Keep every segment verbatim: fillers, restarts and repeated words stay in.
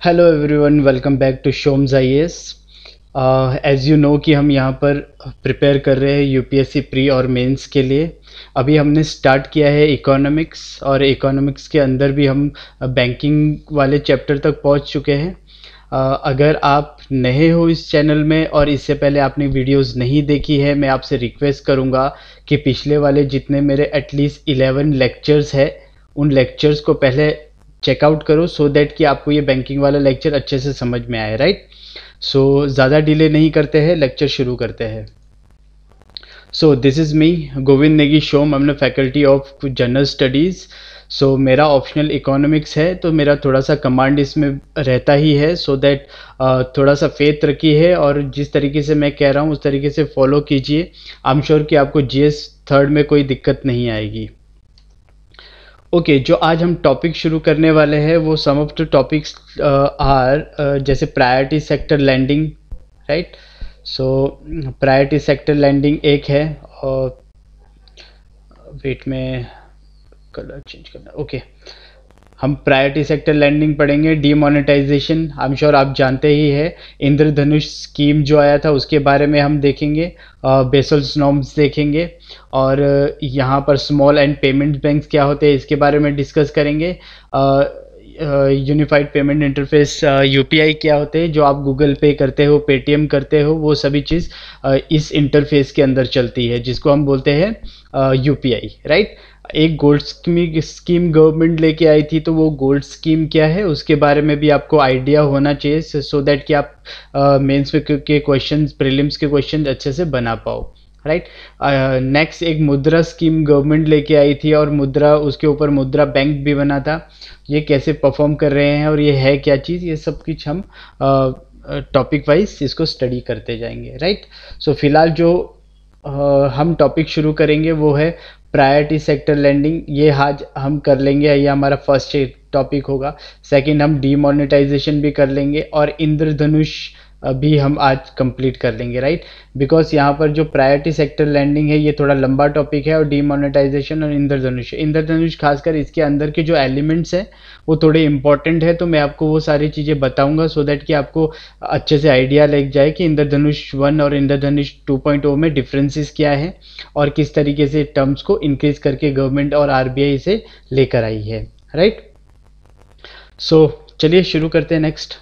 Hello everyone, welcome back to Shome's I A S. As you know कि हम यहाँ पर प्रिपेयर कर रहे हैं यूपीएससी प्री और मेंस के लिए। अभी हमने स्टार्ट किया है इकोनॉमिक्स, और इकोनॉमिक्स के अंदर भी हम बैंकिंग वाले चैप्टर तक पहुँच चुके हैं। uh, अगर आप नए हो इस चैनल में और इससे पहले आपने वीडियोस नहीं देखी है, मैं आपसे रिक्वेस्ट करूँगा कि पिछले वाले जितने मेरे एटलीस्ट इलेवन लेक्चर्स है उन लेक्चर्स को पहले चेकआउट करो, सो दैट कि आपको ये बैंकिंग वाला लेक्चर अच्छे से समझ में आए। राइट, सो ज़्यादा डिले नहीं करते हैं, लेक्चर शुरू करते हैं। So this is me Govind Negi Shome, I am faculty of general studies. So मेरा ऑप्शनल इकोनॉमिक्स है, तो मेरा थोड़ा सा कमांड इसमें रहता ही है, सो so दैट uh, थोड़ा सा फेथ रखी है और जिस तरीके से मैं कह रहा हूँ उस तरीके से फॉलो कीजिए। आई एम श्योर कि आपको जीएस थर्ड में कोई दिक्कत नहीं आएगी। ओके okay, जो आज हम टॉपिक शुरू करने वाले हैं वो some of the topics are जैसे priority sector lending. Right, so priority sector lending एक है, और वेट में कलर चेंज करना। Okay okay. हम प्रायोरिटी सेक्टर लैंडिंग पढ़ेंगे। डीमोनेटाइजेशन आई एम श्योर आप जानते ही है। इंद्रधनुष स्कीम जो आया था उसके बारे में हम देखेंगे, बेसल्स नॉर्म्स देखेंगे, और यहाँ पर स्मॉल एंड पेमेंट बैंक्स क्या होते हैं इसके बारे में डिस्कस करेंगे। यूनिफाइड पेमेंट इंटरफेस यूपीआई क्या होते हैं, जो आप गूगल पे करते हो, पेटीएम करते हो, वो सभी चीज़ uh, इस इंटरफेस के अंदर चलती है, जिसको हम बोलते हैं यूपीआई। राइट, एक गोल्ड स्कीम स्कीम गवर्नमेंट लेके आई थी, तो वो गोल्ड स्कीम क्या है उसके बारे में भी आपको आइडिया होना चाहिए, सो दैट कि आप मेंस uh, के क्वेश्चंस, प्रीलिम्स के क्वेश्चंस अच्छे से बना पाओ। राइट, नेक्स्ट एक मुद्रा स्कीम गवर्नमेंट लेके आई थी, और मुद्रा, उसके ऊपर मुद्रा बैंक भी बना था। ये कैसे परफॉर्म कर रहे हैं और ये है क्या चीज़, ये सब कुछ हम टॉपिक वाइज इसको स्टडी करते जाएंगे। राइट, सो फिलहाल जो uh, हम टॉपिक शुरू करेंगे वो है प्रायोरिटी सेक्टर लैंडिंग। ये आज हम कर लेंगे, ये हमारा फर्स्ट टॉपिक होगा। सेकंड हम डीमोनेटाइजेशन भी कर लेंगे, और इंद्रधनुष भी हम आज कंप्लीट कर लेंगे। राइट, बिकॉज यहाँ पर जो प्रायोरिटी सेक्टर लैंडिंग है ये थोड़ा लंबा टॉपिक है, और डीमोनेटाइजेशन और इंद्रधनुष इंद्रधनुष खासकर इसके अंदर के जो एलिमेंट्स हैं वो थोड़े इंपॉर्टेंट है, तो मैं आपको वो सारी चीज़ें बताऊंगा, सो दैट कि आपको अच्छे से आइडिया लग जाए कि इंद्रधनुष वन और इंद्रधनुष टू पॉइंट ओ में डिफरेंसेस क्या है, और किस तरीके से टर्म्स को इंक्रीज करके गवर्नमेंट और आरबीआई इसे लेकर आई है। राइट, सो चलिए शुरू करते हैं। Next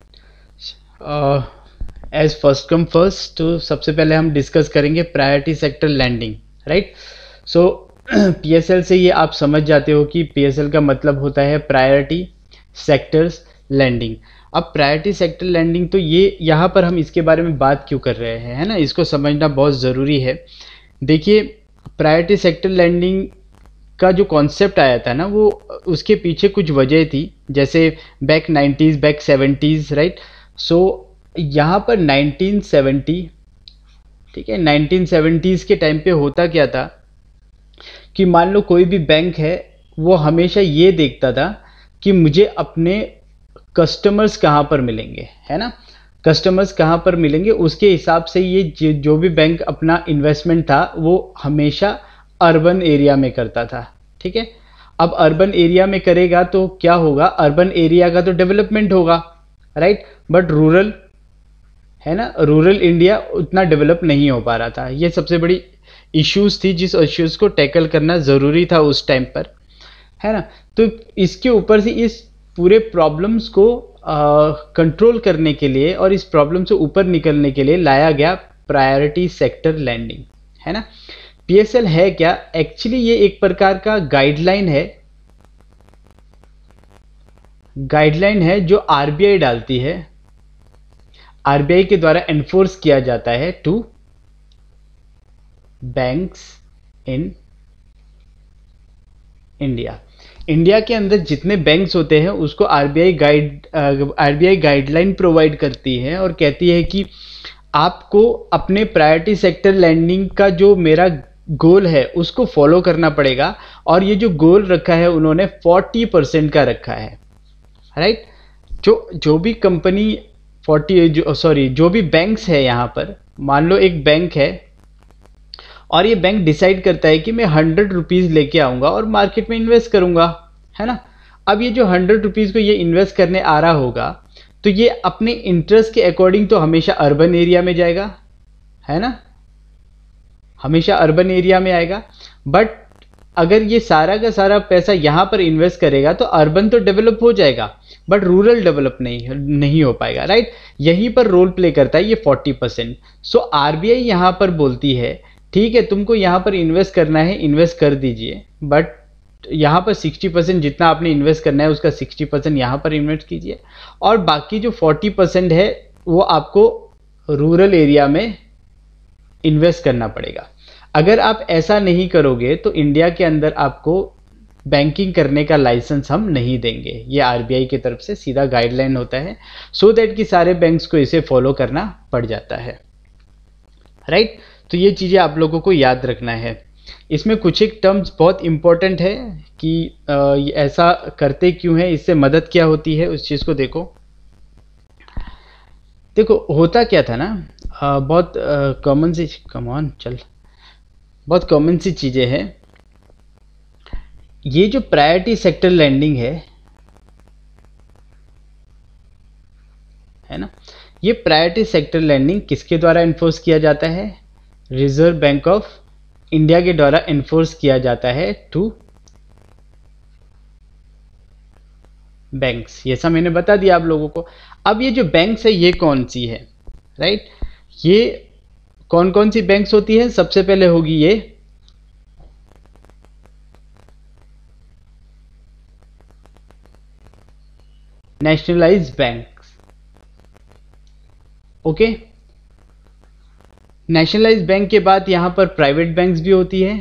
as first come first, तो सबसे पहले हम डिस्कस करेंगे priority sector lending. Right, so PSL से ये आप समझ जाते हो कि पीएसएल का मतलब होता है प्रायोरिटी सेक्टर्स लैंडिंग। अब प्रायोरिटी सेक्टर लैंडिंग, तो ये यहाँ पर हम इसके बारे में बात क्यों कर रहे हैं, है ना, इसको समझना बहुत ज़रूरी है। देखिए, प्रायोरिटी सेक्टर लैंडिंग का जो कॉन्सेप्ट आया था ना, वो उसके पीछे कुछ वजह थी, जैसे back nineties, back seventies. Right, so यहाँ पर नाइनटीन सेवेंटी, ठीक है, नाइनटीन सेवेंटीज़ के टाइम पे होता क्या था कि मान लो कोई भी बैंक है, वो हमेशा ये देखता था कि मुझे अपने कस्टमर्स कहाँ पर मिलेंगे, है ना, कस्टमर्स कहाँ पर मिलेंगे, उसके हिसाब से ये जो भी बैंक अपना इन्वेस्टमेंट था वो हमेशा अर्बन एरिया में करता था। ठीक है, अब अर्बन एरिया में करेगा तो क्या होगा, अर्बन एरिया का तो डेवलपमेंट होगा। राइट, बट रूरल, है ना, रूरल इंडिया उतना डेवलप नहीं हो पा रहा था। ये सबसे बड़ी इश्यूज थी, जिस इश्यूज को टैकल करना ज़रूरी था उस टाइम पर, है ना। तो इसके ऊपर से इस पूरे प्रॉब्लम्स को कंट्रोल करने के लिए और इस प्रॉब्लम से ऊपर निकलने के लिए लाया गया प्रायोरिटी सेक्टर लैंडिंग, है ना। पीएसएल है क्या, एक्चुअली ये एक प्रकार का गाइडलाइन है, गाइडलाइन है जो आरबीआई डालती है, आरबीआई के द्वारा एनफोर्स किया जाता है to banks in India. India के अंदर जितने बैंक्स होते हैं उसको RBI guide RBI guideline provide करती है और कहती है कि आपको अपने प्रायोरिटी सेक्टर लैंडिंग का जो मेरा गोल है उसको फॉलो करना पड़ेगा, और ये जो गोल रखा है उन्होंने फोर्टी परसेंट का रखा है। राइट, जो जो भी कंपनी फोर्टी जो सॉरी जो भी बैंक्स है, यहाँ पर मान लो एक बैंक है और ये बैंक डिसाइड करता है कि मैं हंड्रेड रुपीज़ लेके आऊँगा और मार्केट में इन्वेस्ट करूँगा, है ना। अब ये जो हंड्रेड रुपीज़ को ये इन्वेस्ट करने आ रहा होगा, तो ये अपने इंटरेस्ट के अकॉर्डिंग तो हमेशा अर्बन एरिया में जाएगा, है ना, हमेशा अर्बन एरिया में आएगा। बट अगर ये सारा का सारा पैसा यहाँ पर इन्वेस्ट करेगा तो अर्बन तो डेवलप हो जाएगा बट रूरल डेवलप नहीं नहीं हो पाएगा, राइट। यहीं पर रोल प्ले करता है ये फोर्टी परसेंट। सो आरबीआई यहाँ पर बोलती है ठीक है तुमको यहाँ पर इन्वेस्ट करना है, इन्वेस्ट कर दीजिए, बट यहाँ पर सिक्सटी परसेंट जितना आपने इन्वेस्ट करना है उसका सिक्सटी परसेंट यहाँ पर इन्वेस्ट कीजिए, और बाकी जो फोर्टी परसेंट है वो आपको रूरल एरिया में इन्वेस्ट करना पड़ेगा। अगर आप ऐसा नहीं करोगे तो इंडिया के अंदर आपको बैंकिंग करने का लाइसेंस हम नहीं देंगे। ये आरबीआई की तरफ से सीधा गाइडलाइन होता है, सो दैट कि सारे बैंक्स को इसे फॉलो करना पड़ जाता है, राइट। तो ये चीज़ें आप लोगों को याद रखना है। इसमें कुछ एक टर्म्स बहुत इंपॉर्टेंट है कि आ, ऐसा करते क्यों है, इससे मदद क्या होती है, उस चीज़ को देखो। देखो होता क्या था ना, आ, बहुत कॉमन सी कम ऑन चल बहुत कॉमन सी चीज़ें हैं। ये जो प्रायोरिटी सेक्टर लैंडिंग है है ना, ये प्रायोरिटी सेक्टर लैंडिंग किसके द्वारा इन्फोर्स किया जाता है? रिजर्व बैंक ऑफ इंडिया के द्वारा इन्फोर्स किया जाता है टू बैंक्स। ये सब मैंने बता दिया आप लोगों को। अब ये जो बैंक्स है ये कौन सी है, राइट। ये कौन कौन सी बैंक्स होती है? सबसे पहले होगी ये nationalised banks, okay. Nationalised bank के बाद यहां पर प्राइवेट बैंक्स भी होती है,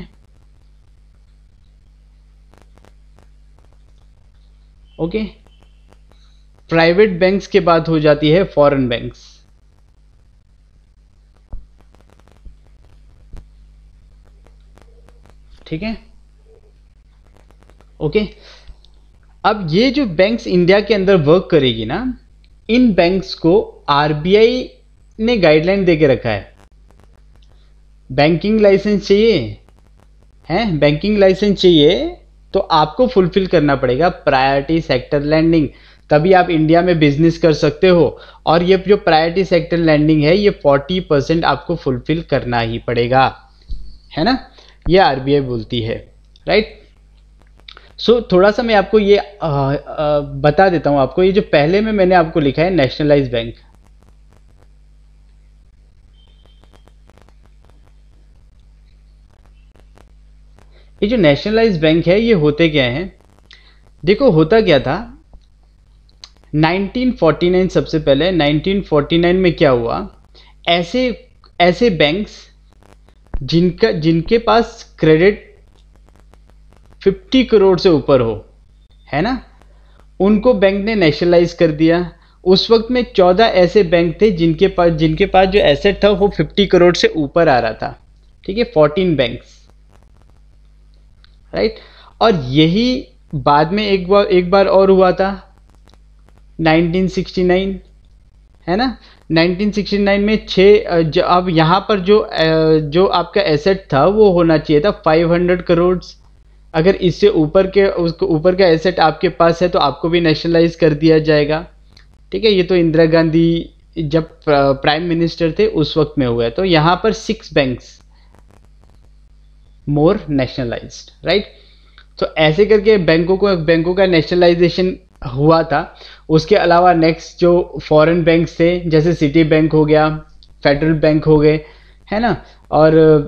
ओके। प्राइवेट बैंक्स के बाद हो जाती है फॉरेन बैंक्स, ठीक है, ओके। अब ये जो बैंक्स इंडिया के अंदर वर्क करेगी ना, इन बैंक्स को आरबीआई ने गाइडलाइन देके रखा है। बैंकिंग लाइसेंस चाहिए है, बैंकिंग लाइसेंस चाहिए तो आपको फुलफिल करना पड़ेगा प्रायोरिटी सेक्टर लैंडिंग, तभी आप इंडिया में बिजनेस कर सकते हो। और ये जो प्रायोरिटी सेक्टर लैंडिंग है ये फोर्टी परसेंट आपको फुलफिल करना ही पड़ेगा, है ना, ये आरबीआई बोलती है, राइट। सो so, थोड़ा सा मैं आपको ये आ, आ, बता देता हूं आपको। ये जो पहले में मैंने आपको लिखा है नेशनलाइज्ड बैंक, ये जो नेशनलाइज्ड बैंक है ये होते क्या हैं? देखो होता क्या था, नाइनटीन फोर्टी नाइन सबसे पहले नाइनटीन फोर्टी नाइन में क्या हुआ, ऐसे ऐसे बैंक्स जिनका जिनके पास क्रेडिट फिफ्टी करोड़ से ऊपर हो, है ना, उनको बैंक ने नेशनलाइज कर दिया। उस वक्त में चौदह ऐसे बैंक थे जिनके पास जिनके पास जो एसेट था वो फिफ्टी करोड़ से ऊपर आ रहा था, ठीक है, फोर्टीन बैंक्स, राइट। और यही बाद में एक बार एक बार और हुआ था नाइनटीन सिक्सटी नाइन, है ना। नाइनटीन सिक्सटी नाइन में छः, अब यहाँ पर जो जो आपका एसेट था वो होना चाहिए था फाइव हंड्रेड करोड़। अगर इससे ऊपर के उसको ऊपर का एसेट आपके पास है तो आपको भी नेशनलाइज कर दिया जाएगा, ठीक है। ये तो इंदिरा गांधी जब प्राइम मिनिस्टर थे उस वक्त में हुआ है। तो यहाँ पर six banks more nationalised, right. तो ऐसे करके बैंकों को बैंकों का नेशनलाइजेशन हुआ था। उसके अलावा नेक्स्ट जो फॉरेन बैंक्स थे जैसे सिटी बैंक हो गया, फेडरल बैंक हो गए, है ना, और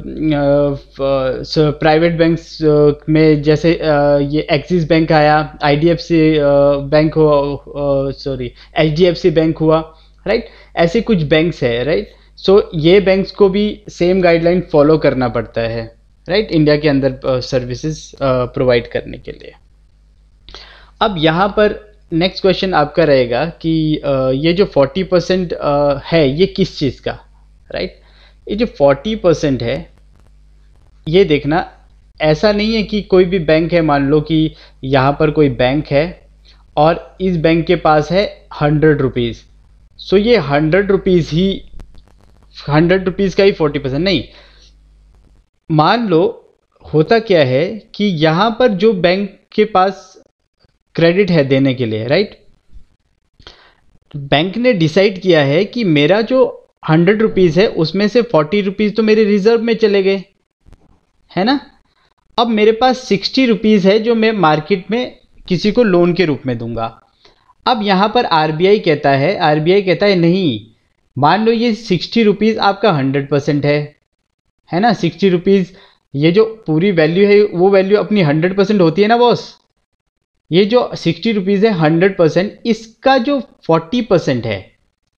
प्राइवेट बैंक्स में जैसे uh, ये एक्सिस बैंक आया, आईडीएफसी बैंक हो सॉरी एचडीएफसी बैंक हुआ, राइट। ऐसे कुछ बैंक्स है, राइट। सो ये बैंक्स को भी सेम गाइडलाइन फॉलो करना पड़ता है, राइट, इंडिया के अंदर सर्विसेज प्रोवाइड करने के लिए। अब यहाँ पर नेक्स्ट क्वेश्चन आपका रहेगा कि uh, ये जो फोर्टी परसेंट uh, है ये किस चीज़ का, राइट। ये जो फोर्टी परसेंट है ये देखना, ऐसा नहीं है कि कोई भी बैंक है, मान लो कि यहाँ पर कोई बैंक है और इस बैंक के पास है हंड्रेड रुपीज़, सो ये हंड्रेड रुपीज़ ही हंड्रेड रुपीज़ का ही फोर्टी परसेंट नहीं। मान लो होता क्या है कि यहाँ पर जो बैंक के पास क्रेडिट है देने के लिए, राइट, बैंक ने डिसाइड किया है कि मेरा जो हंड्रेड रुपीज़ है उसमें से फोर्टी रुपीज़ तो मेरे रिजर्व में चले गए, है ना। अब मेरे पास सिक्सटी रुपीज़ है जो मैं मार्केट में किसी को लोन के रूप में दूंगा। अब यहाँ पर आरबीआई कहता है आरबीआई कहता है नहीं, मान लो ये सिक्सटी रुपीज़ आपका हंड्रेड परसेंट है है ना। सिक्सटी रुपीज़ ये जो पूरी वैल्यू है वो वैल्यू अपनी हंड्रेड परसेंट होती है ना बॉस। ये जो सिक्सटी रुपीज़ है हंड्रेड परसेंट, इसका जो फोर्टी परसेंट है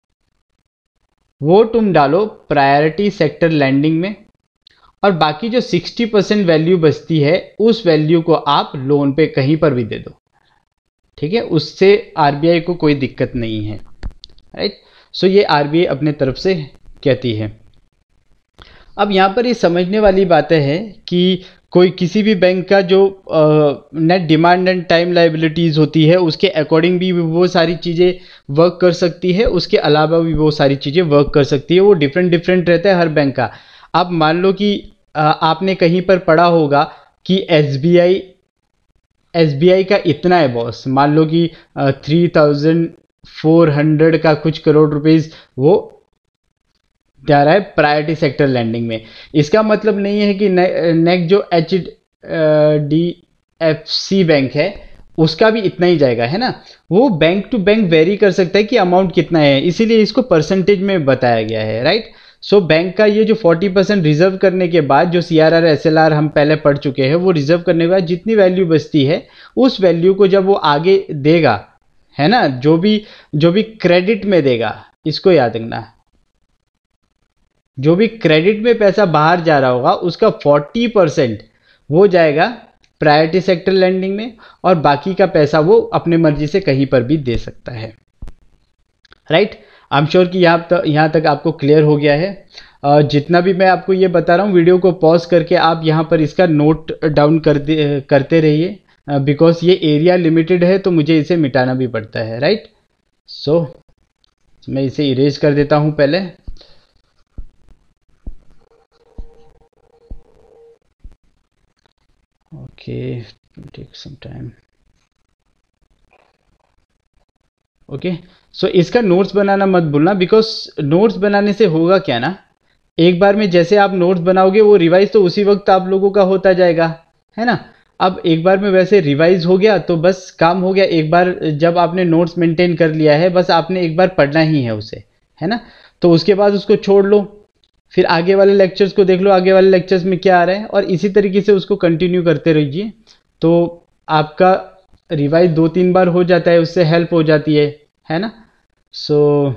वो तुम डालो प्रायोरिटी सेक्टर लैंडिंग में, और बाकी जो सिक्सटी परसेंट वैल्यू बचती है उस वैल्यू को आप लोन पे कहीं पर भी दे दो, ठीक है। उससे आरबीआई को कोई दिक्कत नहीं है, राइट। सो ये आरबीआई अपने तरफ से कहती है। अब यहाँ पर ये समझने वाली बातें हैं कि कोई किसी भी बैंक का जो net demand and time liabilities होती है उसके अकॉर्डिंग भी वो सारी चीज़ें वर्क कर सकती है, उसके अलावा भी वो सारी चीज़ें वर्क कर सकती है। वो डिफरेंट डिफरेंट रहता है हर बैंक का। अब मान लो कि आ, आपने कहीं पर पढ़ा होगा कि एसबीआई एसबीआई का इतना है बॉस, मान लो कि थ्री थाउजेंड फोर हंड्रेड का कुछ करोड़ रुपीज़ वो जा रहा है प्रायोरिटी सेक्टर लैंडिंग में। इसका मतलब नहीं है कि नेक्स्ट जो H D F C bank है उसका भी इतना ही जाएगा, है ना। वो बैंक टू बैंक वेरी कर सकता है कि अमाउंट कितना है, इसीलिए इसको परसेंटेज में बताया गया है, राइट। सो बैंक का ये जो फोर्टी परसेंट रिजर्व करने के बाद जो C R R S L R हम पहले पढ़ चुके हैं, वो रिजर्व करने के बाद जितनी वैल्यू बचती है उस वैल्यू को जब वो आगे देगा, है ना, जो भी जो भी क्रेडिट में देगा, इसको याद रखना, जो भी क्रेडिट में पैसा बाहर जा रहा होगा उसका फोर्टी परसेंट वो जाएगा प्रायोरिटी सेक्टर लैंडिंग में, और बाकी का पैसा वो अपने मर्जी से कहीं पर भी दे सकता है, राइट। आई एम श्योर कि यहाँ तक यहाँ तक आपको क्लियर हो गया है। uh, जितना भी मैं आपको ये बता रहा हूँ वीडियो को पॉज करके आप यहाँ पर इसका नोट डाउन कर दे करते रहिए, बिकॉज uh, ये एरिया लिमिटेड है तो मुझे इसे मिटाना भी पड़ता है, राइट। सो so, मैं इसे इरेज कर देता हूँ पहले। Okay, take some time. Okay, so इसका नोट्स बनाना मत भूलना, बिकॉज नोट्स बनाने से होगा क्या ना, एक बार में जैसे आप नोट्स बनाओगे वो रिवाइज तो उसी वक्त आप लोगों का होता जाएगा, है ना। अब एक बार में वैसे रिवाइज हो गया तो बस काम हो गया। एक बार जब आपने नोट्स मेंटेन कर लिया है, बस आपने एक बार पढ़ना ही है उसे, है ना। तो उसके बाद उसको छोड़ लो, फिर आगे वाले लेक्चर्स को देख लो, आगे वाले लेक्चर्स में क्या आ रहा है, और इसी तरीके से उसको कंटिन्यू करते रहिए। तो आपका रिवाइज दो तीन बार हो जाता है, उससे हेल्प हो जाती है, है ना। सो so,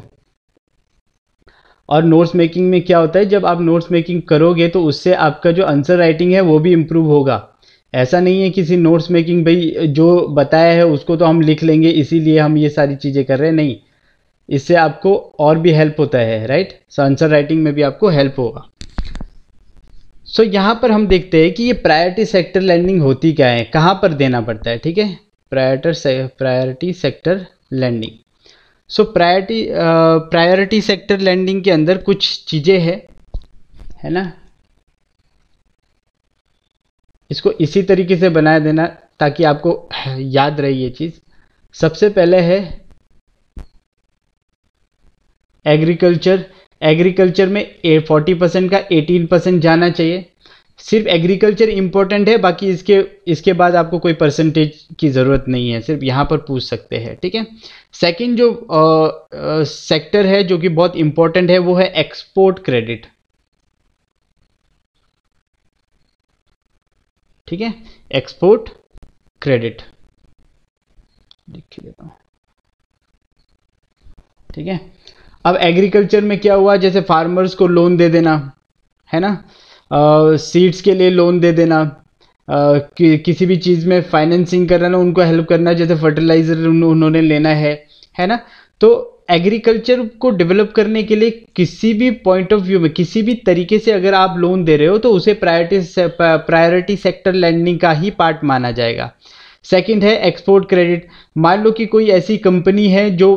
और नोट्स मेकिंग में क्या होता है, जब आप नोट्स मेकिंग करोगे तो उससे आपका जो आंसर राइटिंग है वो भी इम्प्रूव होगा। ऐसा नहीं है किसी नोट्स मेकिंग भाई जो बताया है उसको तो हम लिख लेंगे इसीलिए हम ये सारी चीज़ें कर रहे हैं, नहीं, इससे आपको और भी हेल्प होता है, राइट। सो आंसर राइटिंग में भी आपको हेल्प होगा। सो so, यहाँ पर हम देखते हैं कि ये प्रायोरिटी सेक्टर लैंडिंग होती क्या है, कहाँ पर देना पड़ता है, ठीक है। Priority priority sector lending. So priority priority sector lending के अंदर कुछ चीज़ें हैं, है ना। इसको इसी तरीके से बना देना ताकि आपको याद रहे ये चीज़। सबसे पहले है एग्रीकल्चर। एग्रीकल्चर में फोर्टी परसेंट का एटीन परसेंट जाना चाहिए। सिर्फ एग्रीकल्चर इंपॉर्टेंट है, बाकी इसके इसके बाद आपको कोई परसेंटेज की ज़रूरत नहीं है, सिर्फ यहाँ पर पूछ सकते हैं, ठीक है। सेकंड जो सेक्टर है जो कि बहुत इंपॉर्टेंट है वो है एक्सपोर्ट क्रेडिट, ठीक है। एक्सपोर्ट क्रेडिट लिख देता हूँ, ठीक है। अब एग्रीकल्चर में क्या हुआ, जैसे फार्मर्स को लोन दे देना, है ना, सीड्स uh, के लिए लोन दे देना, uh, कि, किसी भी चीज़ में फाइनेंसिंग करना उनको हेल्प करना, जैसे फर्टिलाइजर उन्होंने लेना है, है ना। तो एग्रीकल्चर को डेवलप करने के लिए किसी भी पॉइंट ऑफ व्यू में किसी भी तरीके से अगर आप लोन दे रहे हो तो उसे प्रायोरिटी प्रायोरिटी सेक्टर लैंडिंग का ही पार्ट माना जाएगा। सेकंड है एक्सपोर्ट क्रेडिट। मान लो कि कोई ऐसी कंपनी है जो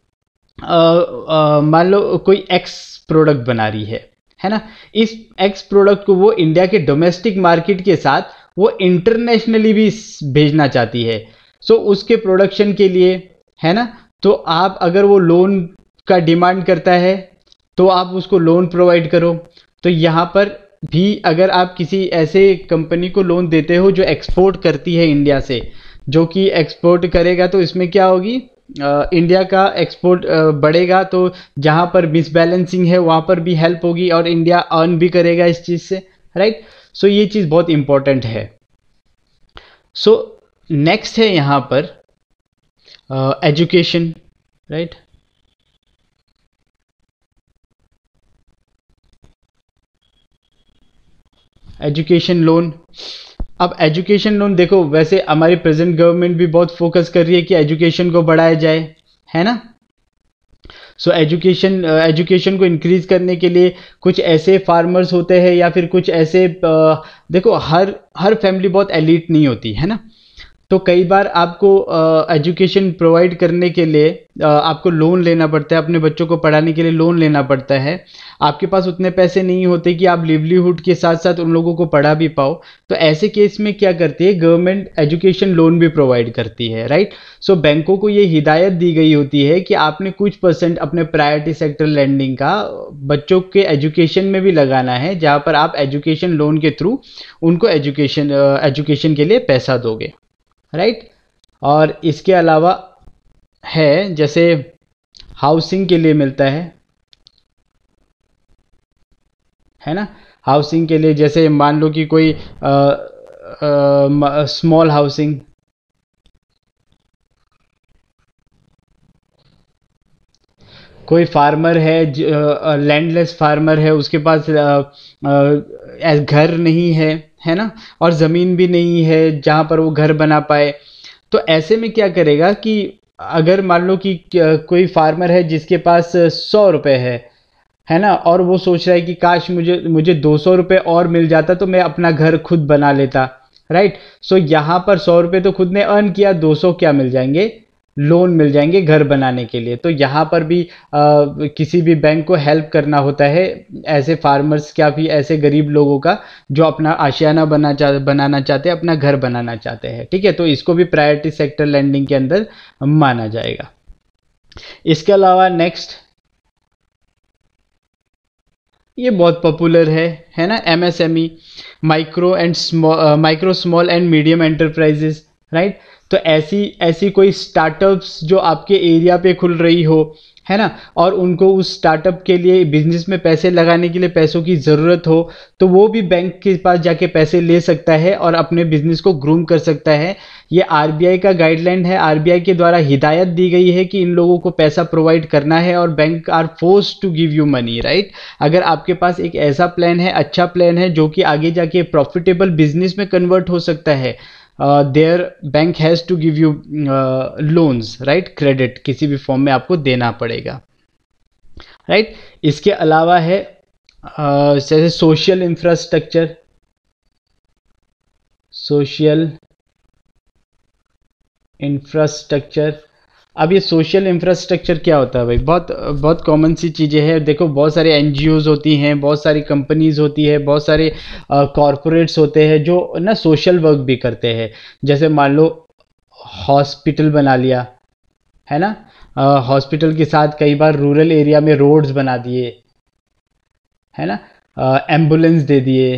मान लो कोई एक्स प्रोडक्ट बना रही है है ना। इस एक्स प्रोडक्ट को वो इंडिया के डोमेस्टिक मार्केट के साथ वो इंटरनेशनली भी भेजना चाहती है। सो उसके प्रोडक्शन के लिए, है ना, तो आप अगर वो लोन का डिमांड करता है तो आप उसको लोन प्रोवाइड करो। तो यहाँ पर भी अगर आप किसी ऐसे कंपनी को लोन देते हो जो एक्सपोर्ट करती है इंडिया से, जो कि एक्सपोर्ट करेगा, तो इसमें क्या होगी, अ, इंडिया का एक्सपोर्ट बढ़ेगा, तो जहाँ पर मिसबैलेंसिंग है वहाँ पर भी हेल्प होगी और इंडिया अर्न भी करेगा इस चीज़ से, राइट। सो ये चीज़ बहुत इंपॉर्टेंट है। सो नेक्स्ट है यहाँ पर एजुकेशन, राइट। Education loan. अब एजुकेशन लोन देखो, वैसे हमारी प्रेजेंट गवर्नमेंट भी बहुत फोकस कर रही है कि एजुकेशन को बढ़ाया जाए, है ना। सो एजुकेशन एजुकेशन को इंक्रीज करने के लिए कुछ ऐसे फार्मर्स होते हैं या फिर कुछ ऐसे अ, देखो, हर हर फैमिली बहुत एलीट नहीं होती है ना। तो कई बार आपको एजुकेशन प्रोवाइड करने के लिए अ, आपको लोन लेना पड़ता है, अपने बच्चों को पढ़ाने के लिए लोन लेना पड़ता है। आपके पास उतने पैसे नहीं होते कि आप लिवलीहुड के साथ साथ उन लोगों को पढ़ा भी पाओ। तो ऐसे केस में क्या करती है गवर्नमेंट, एजुकेशन लोन भी प्रोवाइड करती है, राइट। सो बैंकों को ये हिदायत दी गई होती है कि आपने कुछ परसेंट अपने प्रायोरिटी सेक्टर लैंडिंग का बच्चों के एजुकेशन में भी लगाना है, जहाँ पर आप एजुकेशन लोन के थ्रू उनको एजुकेशन एजुकेशन के लिए पैसा दोगे, राइट। और इसके अलावा है जैसे हाउसिंग के लिए मिलता है है ना। हाउसिंग के लिए जैसे मान लो कि कोई स्मॉल हाउसिंग, कोई फार्मर है, लैंडलेस फार्मर है, उसके पास अ, अ, घर नहीं है है ना, और ज़मीन भी नहीं है जहाँ पर वो घर बना पाए। तो ऐसे में क्या करेगा कि अगर मान लो कि क्या- कोई फार्मर है जिसके पास सौ रुपये है है ना, और वो सोच रहा है कि काश मुझे मुझे दो सौ रुपये और मिल जाता तो मैं अपना घर खुद बना लेता, राइट। सो यहाँ पर सौ रुपये तो खुद ने अर्न किया, दो सौ क्या मिल जाएंगे, लोन मिल जाएंगे घर बनाने के लिए। तो यहाँ पर भी आ, किसी भी बैंक को हेल्प करना होता है ऐसे फार्मर्स का भी, ऐसे गरीब लोगों का जो अपना आशियाना बना चा बनाना चाहते हैं, अपना घर बनाना चाहते हैं, ठीक है। तो इसको भी प्रायोरिटी सेक्टर लैंडिंग के अंदर माना जाएगा। इसके अलावा नेक्स्ट, ये बहुत पॉपुलर है है ना, MSME, micro and small micro small and medium enterprises, right. तो ऐसी ऐसी कोई स्टार्टअप्स जो आपके एरिया पे खुल रही हो, है ना, और उनको उस स्टार्टअप के लिए बिजनेस में पैसे लगाने के लिए पैसों की ज़रूरत हो, तो वो भी बैंक के पास जाके पैसे ले सकता है और अपने बिजनेस को ग्रूम कर सकता है। ये आरबीआई का गाइडलाइन है, आरबीआई के द्वारा हिदायत दी गई है कि इन लोगों को पैसा प्रोवाइड करना है और bank are force to give you money, right. अगर आपके पास एक ऐसा प्लान है, अच्छा प्लान है जो कि आगे जाके प्रॉफिटेबल बिजनेस में कन्वर्ट हो सकता है, there bank has to give you loans, right, credit किसी भी फॉर्म में आपको देना पड़ेगा, राइट। इसके अलावा है uh, जैसे सोशल इंफ्रास्ट्रक्चर, सोशल इंफ्रास्ट्रक्चर। अब ये सोशल इंफ्रास्ट्रक्चर क्या होता है भाई, बहुत बहुत कॉमन सी चीज़ें हैं। देखो, बहुत सारे एनजीओज होती हैं, बहुत सारी कंपनीज होती है, बहुत सारे कॉरपोरेट्स होते हैं जो ना सोशल वर्क भी करते हैं। जैसे मान लो हॉस्पिटल बना लिया, है ना, हॉस्पिटल के साथ कई बार रूरल एरिया में रोड्स बना दिए, है ना, एम्बुलेंस दे दिए,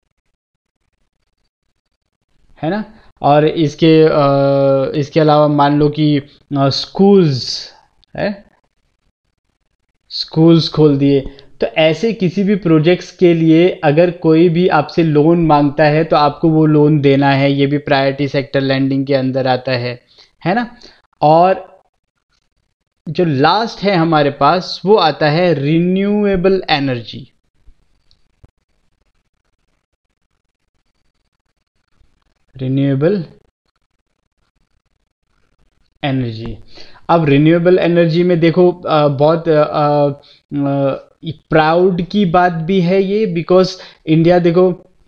है ना। और इसके अ, इसके अलावा मान लो कि स्कूल्स है, स्कूल्स खोल दिए। तो ऐसे किसी भी प्रोजेक्ट्स के लिए अगर कोई भी आपसे लोन मांगता है तो आपको वो लोन देना है, ये भी प्रायोरिटी सेक्टर लैंडिंग के अंदर आता है है ना। और जो लास्ट है हमारे पास वो आता है रिन्यूएबल एनर्जी, रिन्यूएबल एनर्जी। अब रिन्यूएबल एनर्जी में देखो अ, बहुत प्राउड की बात भी है ये, बिकॉज इंडिया देखो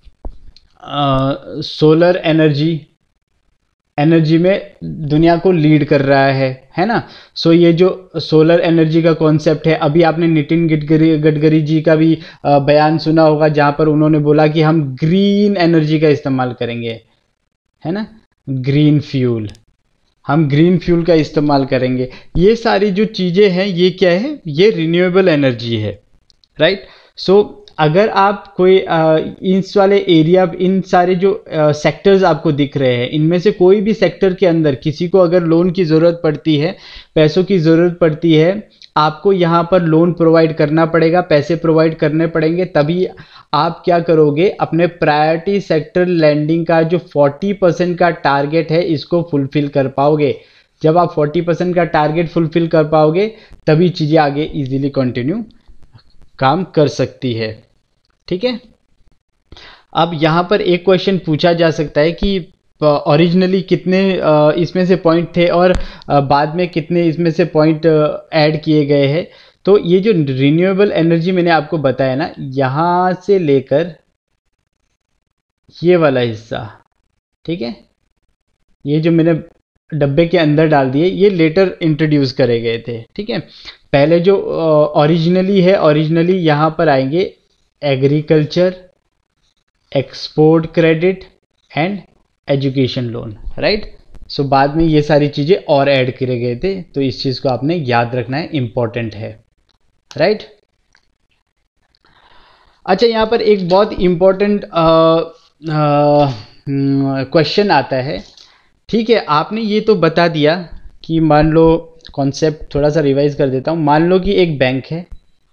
सोलर एनर्जी एनर्जी में दुनिया को लीड कर रहा है है ना। सो ये जो सोलर एनर्जी का कॉन्सेप्ट है, अभी आपने नितिन गडकरी गडकरी जी का भी अ, बयान सुना होगा जहाँ पर उन्होंने बोला कि हम ग्रीन एनर्जी का इस्तेमाल करेंगे, है ना, ग्रीन फ्यूल। हम ग्रीन फ्यूल का इस्तेमाल करेंगे। ये सारी जो चीज़ें हैं ये क्या है, ये रिन्यूएबल एनर्जी है, राइट। सो अगर आप कोई अ, इस वाले एरिया, इन सारे जो सेक्टर्स आपको दिख रहे हैं, इनमें से कोई भी सेक्टर के अंदर किसी को अगर लोन की ज़रूरत पड़ती है, पैसों की ज़रूरत पड़ती है, आपको यहाँ पर लोन प्रोवाइड करना पड़ेगा, पैसे प्रोवाइड करने पड़ेंगे, तभी आप क्या करोगे, अपने प्रायोरिटी सेक्टर लैंडिंग का जो फोर्टी परसेंट का टारगेट है इसको फुलफिल कर पाओगे। जब आप फोर्टी परसेंट का टारगेट फुलफिल कर पाओगे तभी चीज़ें आगे इजीली कंटिन्यू काम कर सकती है, ठीक है। अब यहाँ पर एक क्वेश्चन पूछा जा सकता है कि ओरिजिनली कितने अ, इसमें से पॉइंट थे और अ, बाद में कितने इसमें से पॉइंट ऐड किए गए हैं। तो ये जो रिन्यूएबल एनर्जी मैंने आपको बताया ना, यहाँ से लेकर ये वाला हिस्सा, ठीक है, ये जो मैंने डब्बे के अंदर डाल दिए ये लेटर इंट्रोड्यूस करे गए थे, ठीक है। पहले जो ओरिजिनली है, ओरिजिनली यहाँ पर आएंगे agriculture, export credit and education loan, right. So बाद में ये सारी चीज़ें और ऐड करे गए थे, तो इस चीज़ को आपने याद रखना है, इम्पॉर्टेंट है, राइट। अच्छा, यहाँ पर एक बहुत इम्पॉर्टेंट क्वेश्चन आता है, ठीक है। आपने ये तो बता दिया कि मान लो, कॉन्सेप्ट थोड़ा सा रिवाइज कर देता हूँ। मान लो कि एक बैंक है,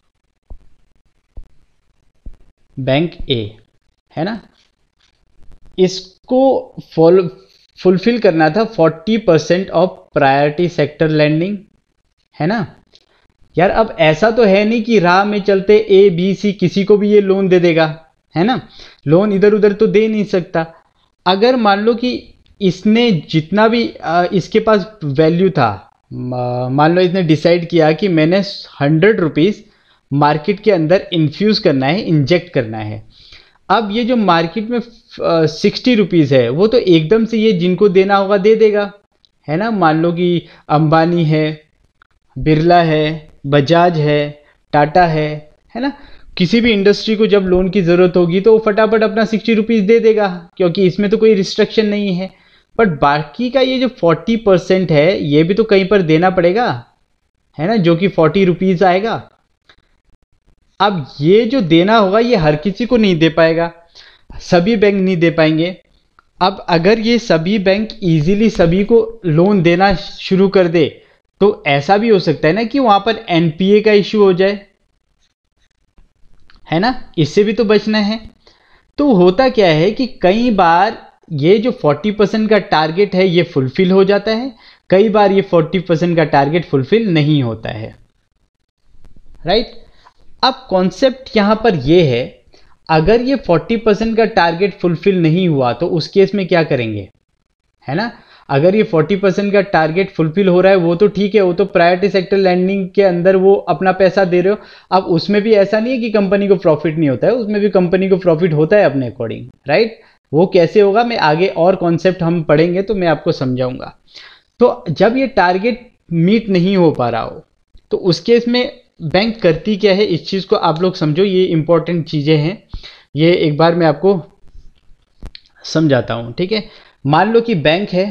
बैंक ए है ना, इसको फॉलो फुलफिल करना था forty percent of priority sector lending, है ना यार। अब ऐसा तो है नहीं कि राह में चलते ए बी सी किसी को भी ये लोन दे देगा, है ना। लोन इधर उधर तो दे नहीं सकता। अगर मान लो कि इसने जितना भी आ, इसके पास वैल्यू था, मान लो इसने डिसाइड किया कि मैंने हंड्रेड रुपीज़ मार्केट के अंदर इन्फ्यूज़ करना है, इंजेक्ट करना है। अब ये जो मार्केट में सिक्सटी रुपीज़ है वो तो एकदम से ये जिनको देना होगा दे देगा, है ना। मान लो कि अंबानी है, बिरला है, बजाज है, टाटा है है ना। किसी भी इंडस्ट्री को जब लोन की ज़रूरत होगी तो वो फटाफट अपना सिक्सटी रुपीज़ दे देगा, क्योंकि इसमें तो कोई रिस्ट्रिक्शन नहीं है। बट बाकी का ये जो फोर्टी परसेंट है ये भी तो कहीं पर देना पड़ेगा, है ना, जो कि फोर्टी रुपीज़ आएगा। अब ये जो देना होगा ये हर किसी को नहीं दे पाएगा, सभी बैंक नहीं दे पाएंगे। अब अगर ये सभी बैंक इजीली सभी को लोन देना शुरू कर दे तो ऐसा भी हो सकता है ना कि वहां पर एनपीए का इश्यू हो जाए, है ना। इससे भी तो बचना है। तो होता क्या है कि कई बार ये जो फोर्टी परसेंट का टारगेट है ये फुलफिल हो जाता है, कई बार ये फोर्टी परसेंट का टारगेट फुलफिल नहीं होता है, राइट। अब कॉन्सेप्ट यहां पर ये है, अगर ये फोर्टी परसेंट का टारगेट फुलफिल नहीं हुआ तो उस केस में क्या करेंगे, है ना। अगर ये फोर्टी परसेंट का टारगेट फुलफिल हो रहा है वो तो ठीक है, वो तो प्रायोरिटी सेक्टर लैंडिंग के अंदर वो अपना पैसा दे रहे हो। अब उसमें भी ऐसा नहीं है कि कंपनी को प्रॉफिट नहीं होता है, उसमें भी कंपनी को प्रॉफिट होता है अपने अकॉर्डिंग, राइट। वो कैसे होगा मैं आगे और कॉन्सेप्ट हम पढ़ेंगे तो मैं आपको समझाऊंगा। तो जब ये टारगेट मीट नहीं हो पा रहा हो तो उस केस में बैंक करती क्या है, इस चीज को आप लोग समझो, ये इंपॉर्टेंट चीजें हैं, ये एक बार मैं आपको समझाता हूं, ठीक है। मान लो कि बैंक है,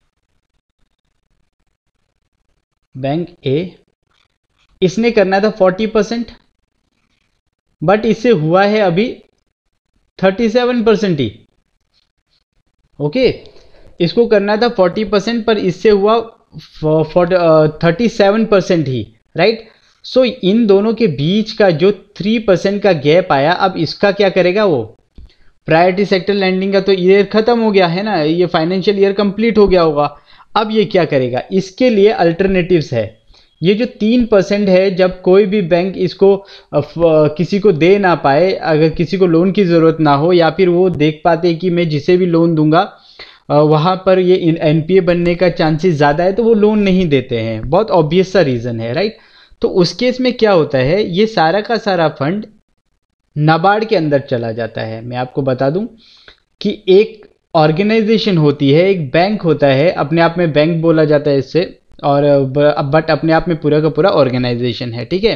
बैंक ए, इसने करना था फोर्टी परसेंट, बट इससे हुआ है अभी थर्टी सेवन परसेंट ही, ओके। इसको करना था फोर्टी परसेंट पर इससे हुआ थर्टी सेवन परसेंट ही, राइट। सो इन दोनों के बीच का जो थ्री परसेंट का गैप आया, अब इसका क्या करेगा वो, प्रायोरिटी सेक्टर लैंडिंग का तो ईयर खत्म हो गया है ना, ये फाइनेंशियल ईयर कंप्लीट हो गया होगा। अब ये क्या करेगा, इसके लिए अल्टरनेटिव्स है। ये जो तीन परसेंट है, जब कोई भी बैंक इसको किसी को दे ना पाए, अगर किसी को लोन की ज़रूरत ना हो, या फिर वो देख पाते कि मैं जिसे भी लोन दूंगा वहाँ पर ये एनपीए बनने का चांसेस ज़्यादा है, तो वो लोन नहीं देते हैं। बहुत ऑब्वियस सा रीज़न है, राइट। तो उस केस में क्या होता है, ये सारा का सारा फंड नाबार्ड के अंदर चला जाता है। मैं आपको बता दूं कि एक ऑर्गेनाइजेशन होती है, एक बैंक होता है, अपने आप में बैंक बोला जाता है इससे, और बट अपने आप में पूरा का पूरा ऑर्गेनाइजेशन है, ठीक है।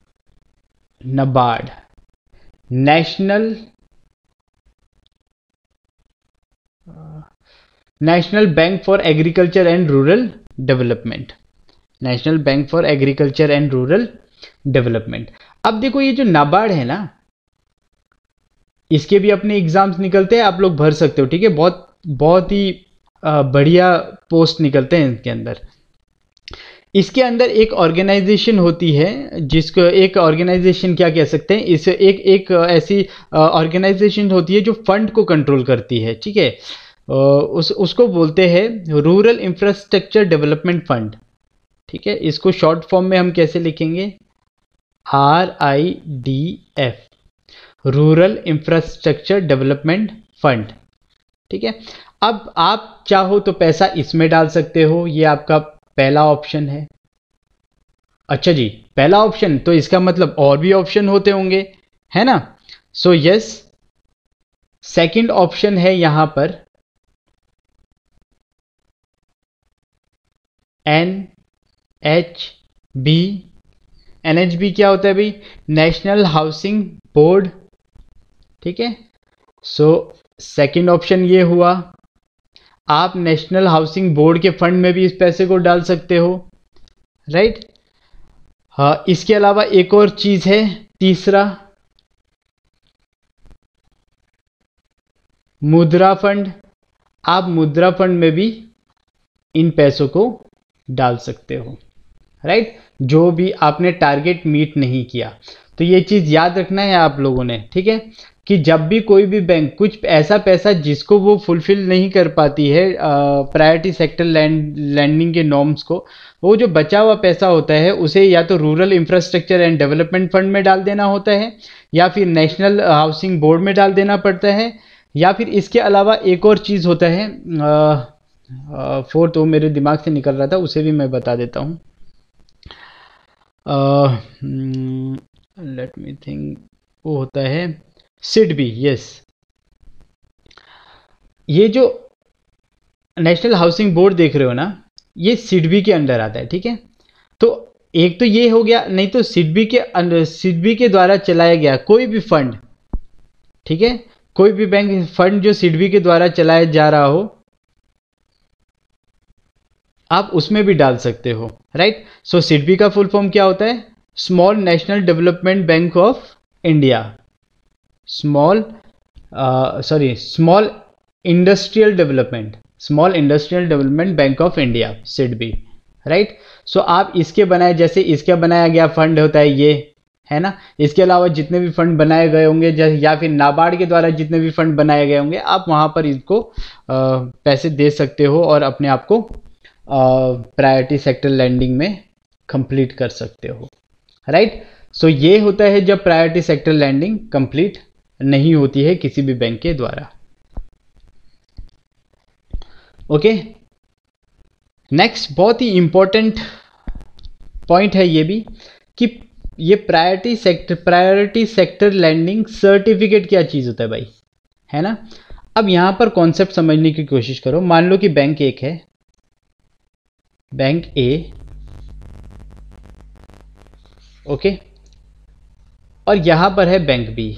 NABARD, national national bank for agriculture and rural development, national bank for agriculture and rural development. अब देखो ये जो नाबार्ड है ना, इसके भी अपने एग्जाम्स निकलते हैं, आप लोग भर सकते हो, ठीक है। बहुत बहुत ही अ, बढ़िया पोस्ट निकलते हैं इसके अंदर। इसके अंदर एक ऑर्गेनाइजेशन होती है जिसको एक ऑर्गेनाइजेशन क्या कह सकते हैं, इस एक एक ऐसी ऑर्गेनाइजेशन होती है जो फंड को कंट्रोल करती है, ठीक है। अ, उस उसको बोलते हैं रूरल इंफ्रास्ट्रक्चर डेवलपमेंट फंड, ठीक है। इसको शॉर्ट फॉर्म में हम कैसे लिखेंगे, R I D F, rural infrastructure development fund, ठीक है। अब आप चाहो तो पैसा इसमें डाल सकते हो, ये आपका पहला ऑप्शन है। अच्छा जी, पहला ऑप्शन, तो इसका मतलब और भी ऑप्शन होते होंगे, है ना। सो यस, सेकंड ऑप्शन है यहां पर N H B. N H B क्या होता है भाई, नेशनल हाउसिंग बोर्ड, ठीक है। सो सेकंड ऑप्शन ये हुआ, आप नेशनल हाउसिंग बोर्ड के फंड में भी इस पैसे को डाल सकते हो, राइट। हाँ, इसके अलावा एक और चीज है, तीसरा मुद्रा फंड। आप मुद्रा फंड में भी इन पैसों को डाल सकते हो, राइट, जो भी आपने टारगेट मीट नहीं किया। तो ये चीज याद रखना है आप लोगों ने, ठीक है, कि जब भी कोई भी बैंक कुछ ऐसा पैसा जिसको वो फुलफिल नहीं कर पाती है प्रायोरिटी सेक्टर लैंड लैंडिंग के नॉर्म्स को, वो जो बचा हुआ पैसा होता है उसे या तो rural infrastructure and development fund में डाल देना होता है, या फिर नेशनल हाउसिंग बोर्ड में डाल देना पड़ता है, या फिर इसके अलावा एक और चीज़ होता है, फोर्थ वो मेरे दिमाग से निकल रहा था, उसे भी मैं बता देता हूँ। लेट मी थिंक, वो होता है सिडबी, यस। ये जो नेशनल हाउसिंग बोर्ड देख रहे हो ना, ये सिडबी के अंडर आता है, ठीक है। तो एक तो ये हो गया, नहीं तो सिडबी के अंडर, सिडबी के द्वारा चलाया गया कोई भी फंड, ठीक है, कोई भी बैंक फंड जो सिडबी के द्वारा चलाया जा रहा हो, आप उसमें भी डाल सकते हो, राइट। सो सिडबी का फुल फॉर्म क्या होता है, small national development bank of India, small sorry small industrial development, small industrial development bank of India, SIDBI, right. So आप इसके बनाए, जैसे इसका बनाया गया फंड होता है ये, है ना। इसके अलावा जितने भी फंड बनाए गए होंगे, जैसे या फिर नाबार्ड के द्वारा जितने भी फंड बनाए गए होंगे, आप वहां पर इसको आ, पैसे दे सकते हो और अपने आप को प्रायोरिटी सेक्टर लैंडिंग में कंप्लीट कर सकते हो, राइट। सो ये होता है जब प्रायोरिटी सेक्टर लैंडिंग कंप्लीट नहीं होती है किसी भी बैंक के द्वारा, ओके। नेक्स्ट बहुत ही इंपॉर्टेंट पॉइंट है ये भी, कि ये priority sector priority sector lending certificate क्या चीज होता है भाई, है ना। अब यहां पर कॉन्सेप्ट समझने की कोशिश करो। मान लो कि बैंक एक है, बैंक ए, ओके, और यहां पर है bank B,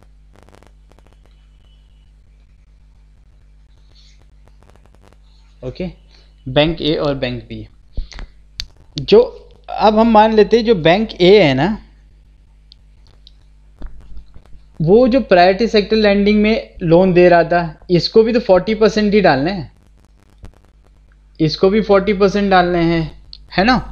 okay, bank A और बैंक बी। जो अब हम मान लेते हैं जो बैंक ए है ना, वो जो प्रायोरिटी सेक्टर लैंडिंग में लोन दे रहा था, इसको भी तो फोर्टी परसेंट ही डालने हैं, इसको भी फोर्टी परसेंट डालने हैं, है ना।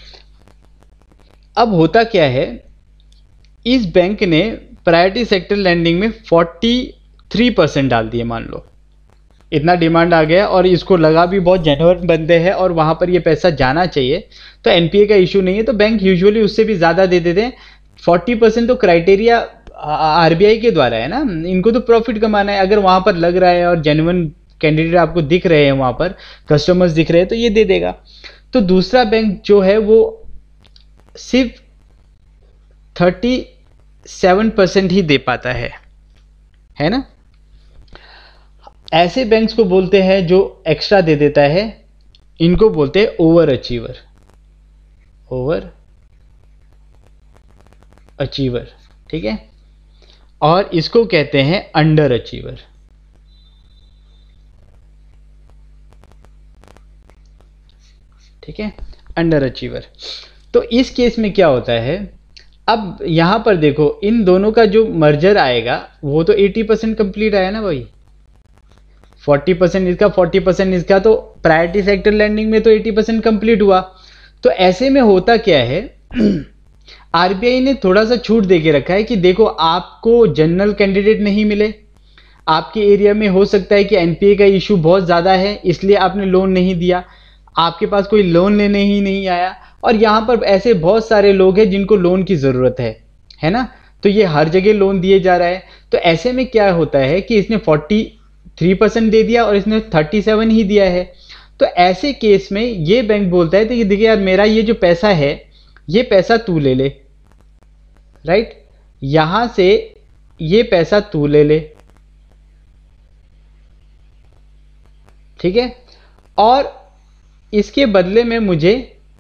अब होता क्या है, इस बैंक ने प्रायोरिटी सेक्टर लैंडिंग में फोर्टी थ्री परसेंट डाल दिए, मान लो इतना डिमांड आ गया और इसको लगा भी बहुत जेन्युइन बंदे हैं और वहां पर ये पैसा जाना चाहिए, तो एनपीए का इशू नहीं है, तो बैंक यूजुअली उससे भी ज़्यादा दे देते हैं। फोर्टी परसेंट तो क्राइटेरिया आरबीआई के द्वारा है ना, इनको तो प्रॉफिट कमाना है। अगर वहां पर लग रहा है और जेन्युइन कैंडिडेट आपको दिख रहे हैं, वहां पर कस्टमर्स दिख रहे हैं, तो ये दे देगा। तो दूसरा बैंक जो है वो सिर्फ थर्टी सेवन परसेंट ही दे पाता है, है ना। ऐसे बैंक्स को बोलते हैं जो एक्स्ट्रा दे देता है, इनको बोलते हैं ओवर अचीवर, ओवर अचीवर, ठीक है। और इसको कहते हैं अंडर अचीवर, ठीक है, अंडर अचीवर। तो इस केस में क्या होता है, अब यहाँ पर देखो इन दोनों का जो मर्जर आएगा वो तो अस्सी परसेंट कंप्लीट आया ना भाई, चालीस परसेंट इसका चालीस परसेंट इसका, तो प्रायोरिटी सेक्टर लैंडिंग में तो अस्सी परसेंट कंप्लीट हुआ। तो ऐसे में होता क्या है, आरबीआई ने थोड़ा सा छूट दे के रखा है कि देखो आपको जनरल कैंडिडेट नहीं मिले, आपके एरिया में हो सकता है कि एनपीए का इशू बहुत ज़्यादा है इसलिए आपने लोन नहीं दिया, आपके पास कोई लोन लेने ही नहीं आया, और यहाँ पर ऐसे बहुत सारे लोग हैं जिनको लोन की ज़रूरत है है ना, तो ये हर जगह लोन दिए जा रहा है। तो ऐसे में क्या होता है कि इसने तैंतालीस परसेंट दे दिया और इसने सैंतीस ही दिया है। तो ऐसे केस में ये बैंक बोलता है कि देखिए यार मेरा ये जो पैसा है ये पैसा तू ले ले, राइट, यहाँ से ये पैसा तू ले ले, ठीक है, और इसके बदले में मुझे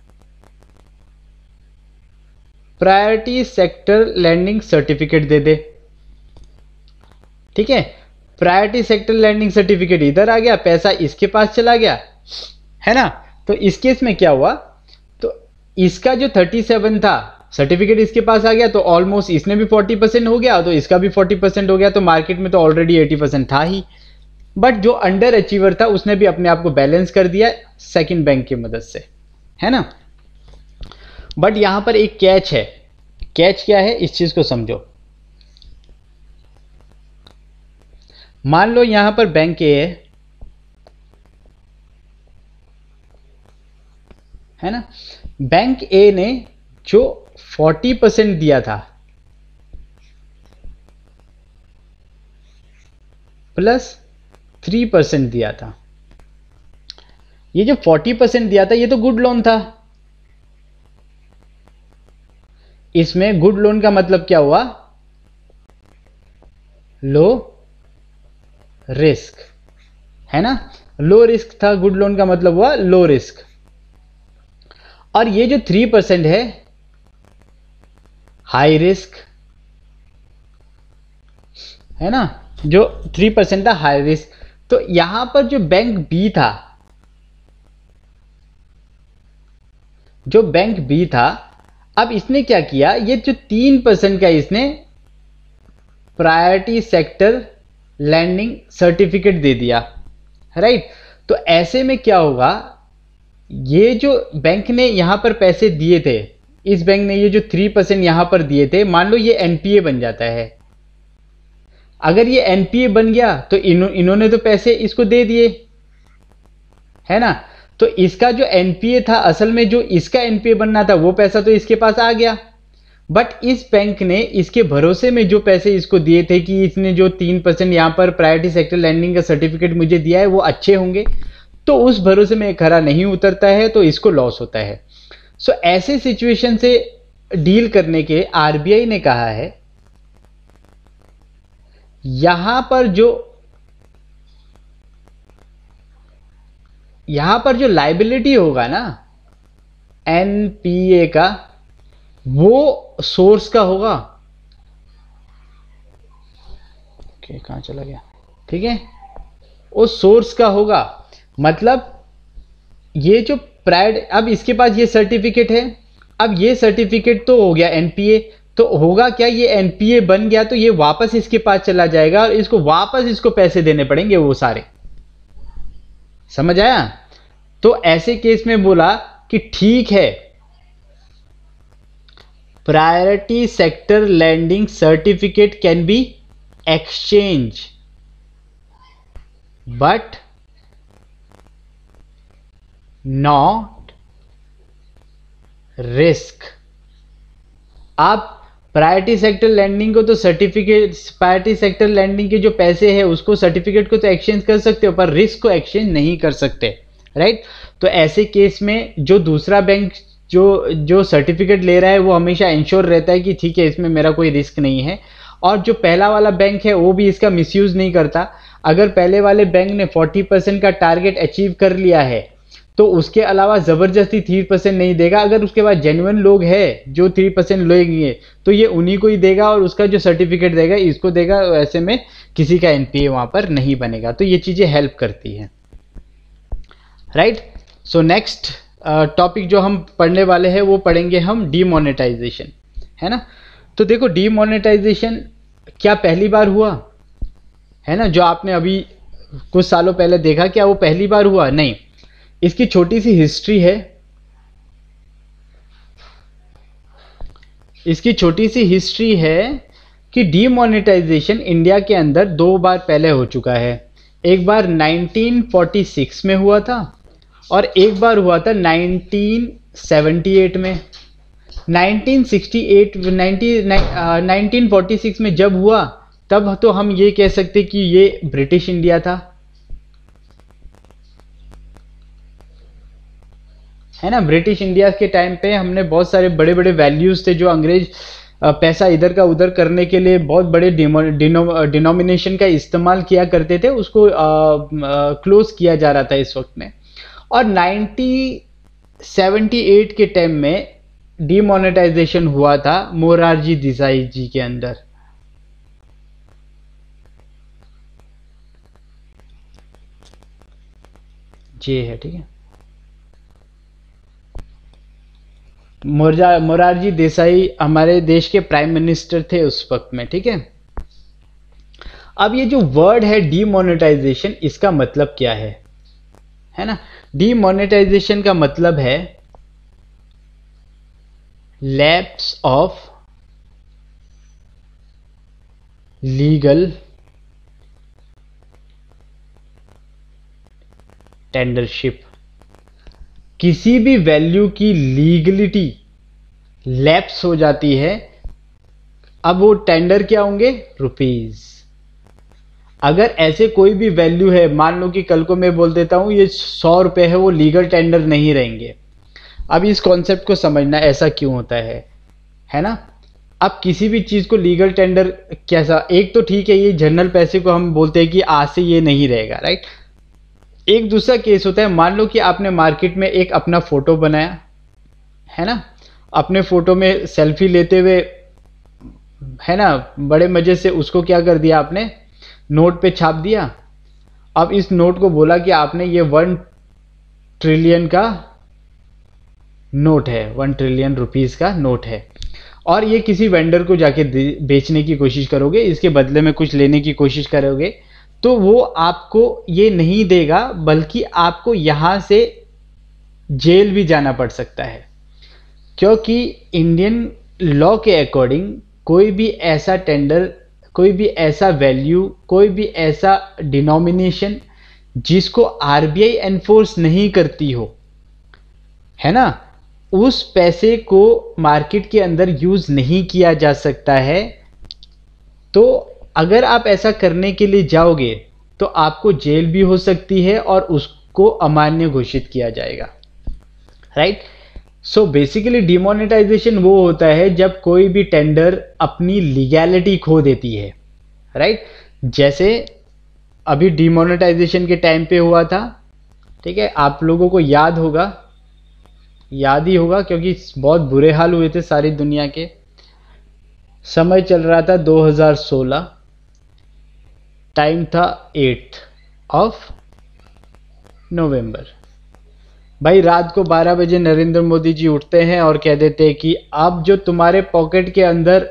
प्रायोरिटी सेक्टर लैंडिंग सर्टिफिकेट दे दे। ठीक है, प्रायोरिटी सेक्टर लैंडिंग सर्टिफिकेट इधर आ गया, पैसा इसके पास चला गया, है ना। तो इस केस में क्या हुआ, तो इसका जो सैंतीस था सर्टिफिकेट इसके पास आ गया, तो ऑलमोस्ट इसने भी चालीस परसेंट हो गया, तो इसका भी चालीस परसेंट हो गया, तो मार्केट में तो ऑलरेडी अस्सी परसेंट था ही। बट जो अंडर अचीवर था उसने भी अपने आप को बैलेंस कर दिया सेकंड बैंक की मदद से, है ना। बट यहां पर एक कैच है, कैच क्या है इस चीज को समझो। मान लो यहां पर बैंक ए है, है ना, बैंक ए ने जो चालीस परसेंट दिया था प्लस थ्री परसेंट दिया था, ये जो चालीस परसेंट दिया था ये तो गुड लोन था। इसमें गुड लोन का मतलब क्या हुआ, लो रिस्क, है ना, लो रिस्क था, गुड लोन का मतलब हुआ लो रिस्क। और ये जो थ्री परसेंट है हाई रिस्क, है ना, जो थ्री परसेंट था हाई रिस्क। तो यहां पर जो बैंक बी था, जो बैंक बी था, अब इसने क्या किया, ये जो तीन परसेंट का इसने प्रायोरिटी सेक्टर लैंडिंग सर्टिफिकेट दे दिया, राइट। तो ऐसे में क्या होगा, ये जो बैंक ने यहां पर पैसे दिए थे, इस बैंक ने ये जो थ्री परसेंट यहां पर दिए थे, मान लो ये एनपीए बन जाता है। अगर ये एनपीए बन गया तो इन्हों, इन्होंने तो पैसे इसको दे दिए, है ना। तो इसका जो एनपीए था, असल में जो इसका एनपीए बनना था वो पैसा तो इसके पास आ गया, बट इस बैंक ने इसके भरोसे में जो पैसे इसको दिए थे कि इसने जो तीन परसेंट यहाँ पर प्रायोरिटी सेक्टर लैंडिंग का सर्टिफिकेट मुझे दिया है वो अच्छे होंगे, तो उस भरोसे में खरा नहीं उतरता है, तो इसको लॉस होता है। सो so, ऐसे सिचुएशन से डील करने के आरबीआई ने कहा है यहां पर जो यहां पर जो लायबिलिटी होगा ना एनपीए का, वो सोर्स का होगा। ओके, कहां चला गया, ठीक है, वो सोर्स का होगा। मतलब ये जो प्राइड, अब इसके पास ये सर्टिफिकेट है, अब ये सर्टिफिकेट तो हो गया एनपीए, तो होगा क्या, ये एनपीए बन गया तो ये वापस इसके पास चला जाएगा और इसको वापस इसको पैसे देने पड़ेंगे वो सारे, समझ आया। तो ऐसे केस में बोला कि ठीक है, priority sector lending certificate can be exchange but not risk. आप प्रायोरिटी सेक्टर लैंडिंग को तो सर्टिफिकेट, प्रायोरिटी सेक्टर लैंडिंग के जो पैसे हैं उसको, सर्टिफिकेट को तो एक्सचेंज कर सकते हो, पर रिस्क को एक्सचेंज नहीं कर सकते, राइट। तो ऐसे केस में जो दूसरा बैंक जो जो सर्टिफिकेट ले रहा है वो हमेशा इंश्योर रहता है कि ठीक है इसमें मेरा कोई रिस्क नहीं है, और जो पहला वाला बैंक है वो भी इसका मिसयूज नहीं करता। अगर पहले वाले बैंक ने चालीस परसेंट का टारगेट अचीव कर लिया है तो उसके अलावा ज़बरदस्ती तीन परसेंट नहीं देगा। अगर उसके बाद जेन्युइन लोग हैं जो तीन परसेंट लेंगे तो ये उन्हीं को ही देगा, और उसका जो सर्टिफिकेट देगा इसको देगा, ऐसे में किसी का एनपीए वहाँ पर नहीं बनेगा। तो ये चीज़ें हेल्प करती हैं, राइट। सो नेक्स्ट टॉपिक जो हम पढ़ने वाले हैं वो पढ़ेंगे हम डीमोनेटाइजेशन, है ना। तो देखो डीमोनेटाइजेशन क्या पहली बार हुआ है ना, जो आपने अभी कुछ सालों पहले देखा, क्या वो पहली बार हुआ? नहीं, इसकी छोटी सी हिस्ट्री है। इसकी छोटी सी हिस्ट्री है कि डीमोनेटाइजेशन इंडिया के अंदर दो बार पहले हो चुका है। एक बार नाइनटीन फोर्टी सिक्स में हुआ था और एक बार हुआ था नाइनटीन सेवेंटी एट में। Nineteen sixty eight nineteen forty six में जब हुआ तब तो हम ये कह सकते कि ये ब्रिटिश इंडिया था, है ना। ब्रिटिश इंडिया के टाइम पे हमने बहुत सारे बड़े बड़े वैल्यूज थे जो अंग्रेज पैसा इधर का उधर करने के लिए बहुत बड़े डिनोमिनेशन का इस्तेमाल किया करते थे, उसको क्लोज किया जा रहा था इस वक्त में। और नाइनटीन सेवेंटी एट के टाइम में डीमोनेटाइजेशन हुआ था मोरारजी देसाई जी के अंदर। जी है, ठीक है। मोरारजी देसाई हमारे देश के प्राइम मिनिस्टर थे उस वक्त में, ठीक है। अब ये जो वर्ड है डीमोनेटाइजेशन, इसका मतलब क्या है है ना। डीमोनेटाइजेशन का मतलब है लैप्स ऑफ लीगल टेंडरशिप। किसी भी वैल्यू की लीगलिटी लैप्स हो जाती है। अब वो टेंडर क्या होंगे? रुपीज। अगर ऐसे कोई भी वैल्यू है, मान लो कि कल को मैं बोल देता हूं ये सौ रुपए है, वो लीगल टेंडर नहीं रहेंगे। अब इस कॉन्सेप्ट को समझना ऐसा क्यों होता है है ना। अब किसी भी चीज को लीगल टेंडर कैसा, एक तो ठीक है, ये जनरल पैसे को हम बोलते हैं कि आज से ये नहीं रहेगा, राइट। एक दूसरा केस होता है, मान लो कि आपने मार्केट में एक अपना फोटो बनाया, है ना। अपने फोटो में सेल्फी लेते हुए, है ना, बड़े मजे से उसको क्या कर दिया आपने, नोट पे छाप दिया। अब इस नोट को बोला कि आपने ये वन ट्रिलियन का नोट है, वन ट्रिलियन रुपीस का नोट है, और ये किसी वेंडर को जाके बेचने की कोशिश करोगे, इसके बदले में कुछ लेने की कोशिश करोगे, तो वो आपको ये नहीं देगा, बल्कि आपको यहां से जेल भी जाना पड़ सकता है। क्योंकि इंडियन लॉ के अकॉर्डिंग कोई भी ऐसा टेंडर, कोई भी ऐसा वैल्यू, कोई भी ऐसा डिनोमिनेशन जिसको आरबीआई एनफोर्स नहीं करती हो, है ना, उस पैसे को मार्केट के अंदर यूज नहीं किया जा सकता है। तो अगर आप ऐसा करने के लिए जाओगे तो आपको जेल भी हो सकती है और उसको अमान्य घोषित किया जाएगा, राइट। सो बेसिकली डिमोनेटाइजेशन वो होता है जब कोई भी टेंडर अपनी लीगैलिटी खो देती है, राइट। जैसे अभी डिमोनेटाइजेशन के टाइम पे हुआ था, ठीक है, आप लोगों को याद होगा, याद ही होगा क्योंकि बहुत बुरे हाल हुए थे सारी दुनिया के। समय चल रहा था दो हज़ार सोलह, टाइम था एट ऑफ नवंबर। भाई रात को बारह बजे नरेंद्र मोदी जी उठते हैं और कह देते हैं कि अब जो तुम्हारे पॉकेट के अंदर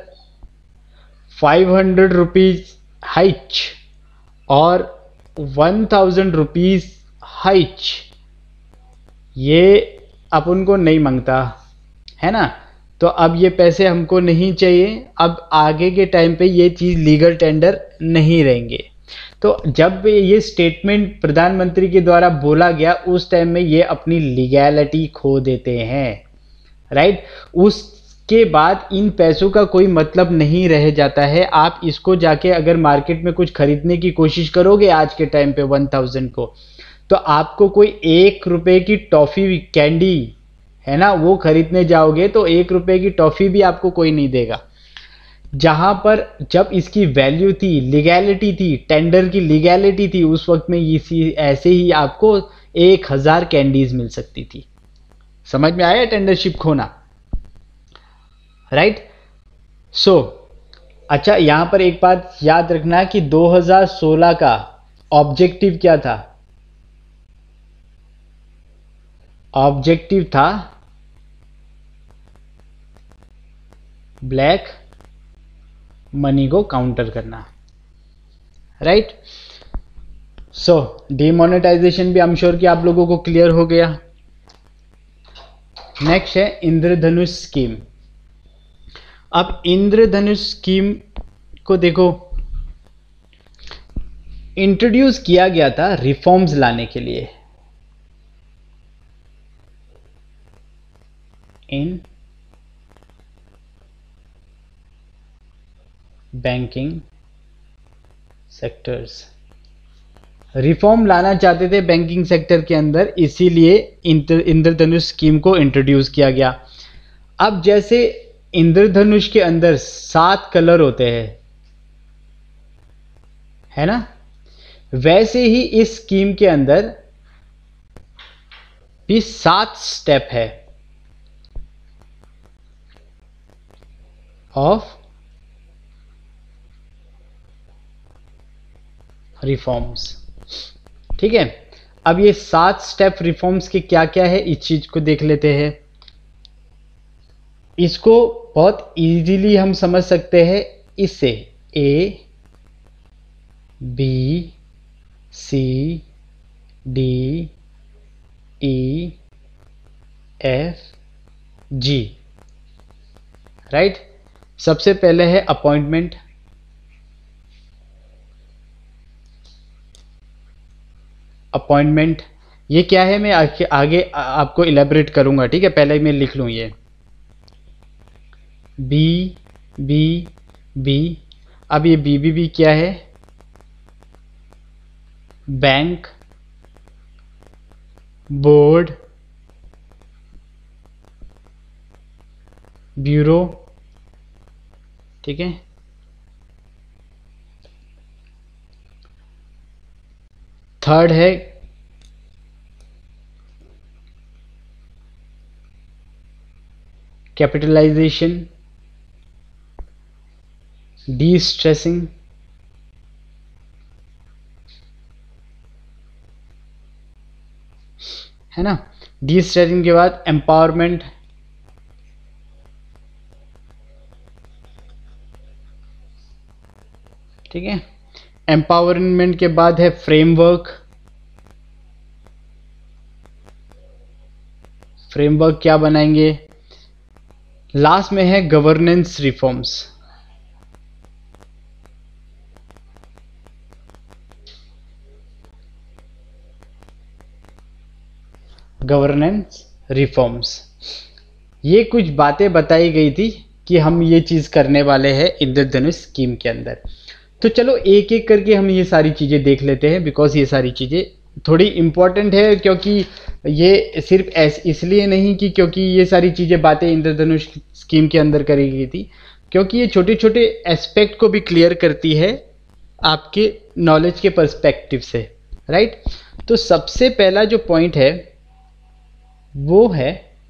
फाइव हंड्रेड रुपीज हाइच और वन थाउजेंड रुपीज हाइच, ये अपन को नहीं मांगता, है ना। तो अब ये पैसे हमको नहीं चाहिए, अब आगे के टाइम पे ये चीज़ लीगल टेंडर नहीं रहेंगे। तो जब ये स्टेटमेंट प्रधानमंत्री के द्वारा बोला गया, उस टाइम में ये अपनी लीगैलिटी खो देते हैं, राइट। उसके बाद इन पैसों का कोई मतलब नहीं रह जाता है। आप इसको जाके अगर मार्केट में कुछ खरीदने की कोशिश करोगे आज के टाइम पे वन थाउजेंड को, तो आपको कोई एक रुपए की टॉफी कैंडी, है ना, वो खरीदने जाओगे तो एक रुपए की टॉफी भी आपको कोई नहीं देगा। जहां पर जब इसकी वैल्यू थी, लीगैलिटी थी, टेंडर की लीगैलिटी थी, उस वक्त में इसी ऐसे ही आपको एक हजार कैंडीज मिल सकती थी। समझ में आया टेंडरशिप खोना, राइट। सो अच्छा, यहां पर एक बात याद रखना कि दो हज़ार सोलह का ऑब्जेक्टिव क्या था। ऑब्जेक्टिव था ब्लैक मनी को काउंटर करना, राइट। सो डीमोनेटाइजेशन भी आई एम श्योर कि आप लोगों को क्लियर हो गया। नेक्स्ट है इंद्रधनुष स्कीम। अब इंद्रधनुष स्कीम को देखो, इंट्रोड्यूस किया गया था रिफॉर्म्स लाने के लिए इन बैंकिंग सेक्टर्स। रिफॉर्म लाना चाहते थे बैंकिंग सेक्टर के अंदर, इसीलिए इंद्रधनुष स्कीम को इंट्रोड्यूस किया गया। अब जैसे इंद्रधनुष के अंदर सात कलर होते हैं, है ना, वैसे ही इस स्कीम के अंदर भी सात स्टेप है ऑफ रिफॉर्म्स। ठीक है, अब ये सात स्टेप रिफॉर्म्स के क्या क्या है इस चीज को देख लेते हैं। इसको बहुत इजीली हम समझ सकते हैं इससे, A B C D E F G, right. सबसे पहले है अपॉइंटमेंट। अपॉइंटमेंट ये क्या है, मैं आगे, आगे आपको इलेबोरेट करूंगा, ठीक है। पहले मैं लिख लूं ये बी बी बी। अब ये बी बी बी क्या है, बैंक, बोर्ड, ब्यूरो, ठीक है। थर्ड है कैपिटलाइजेशन, डी स्ट्रेसिंग, है ना। डी स्ट्रेसिंग के बाद एम्पावरमेंट, ठीक है। एम्पावरमेंट के बाद है फ्रेमवर्क। फ्रेमवर्क क्या बनाएंगे, लास्ट में है गवर्नेंस रिफॉर्म्स। गवर्नेंस रिफॉर्म्स, ये कुछ बातें बताई गई थी कि हम ये चीज करने वाले हैं इंद्रधनुष स्कीम के अंदर। तो चलो एक एक करके हम ये सारी चीजें देख लेते हैं, बिकॉज ये सारी चीजें थोड़ी इंपॉर्टेंट है, क्योंकि ये सिर्फ ऐस इसलिए नहीं कि क्योंकि ये सारी चीजें बातें इंद्रधनुष स्कीम के अंदर करी गई थी, क्योंकि ये छोटे छोटे एस्पेक्ट को भी क्लियर करती है आपके नॉलेज के पर्सपेक्टिव से, राइट। तो सबसे पहला जो पॉइंट है वो है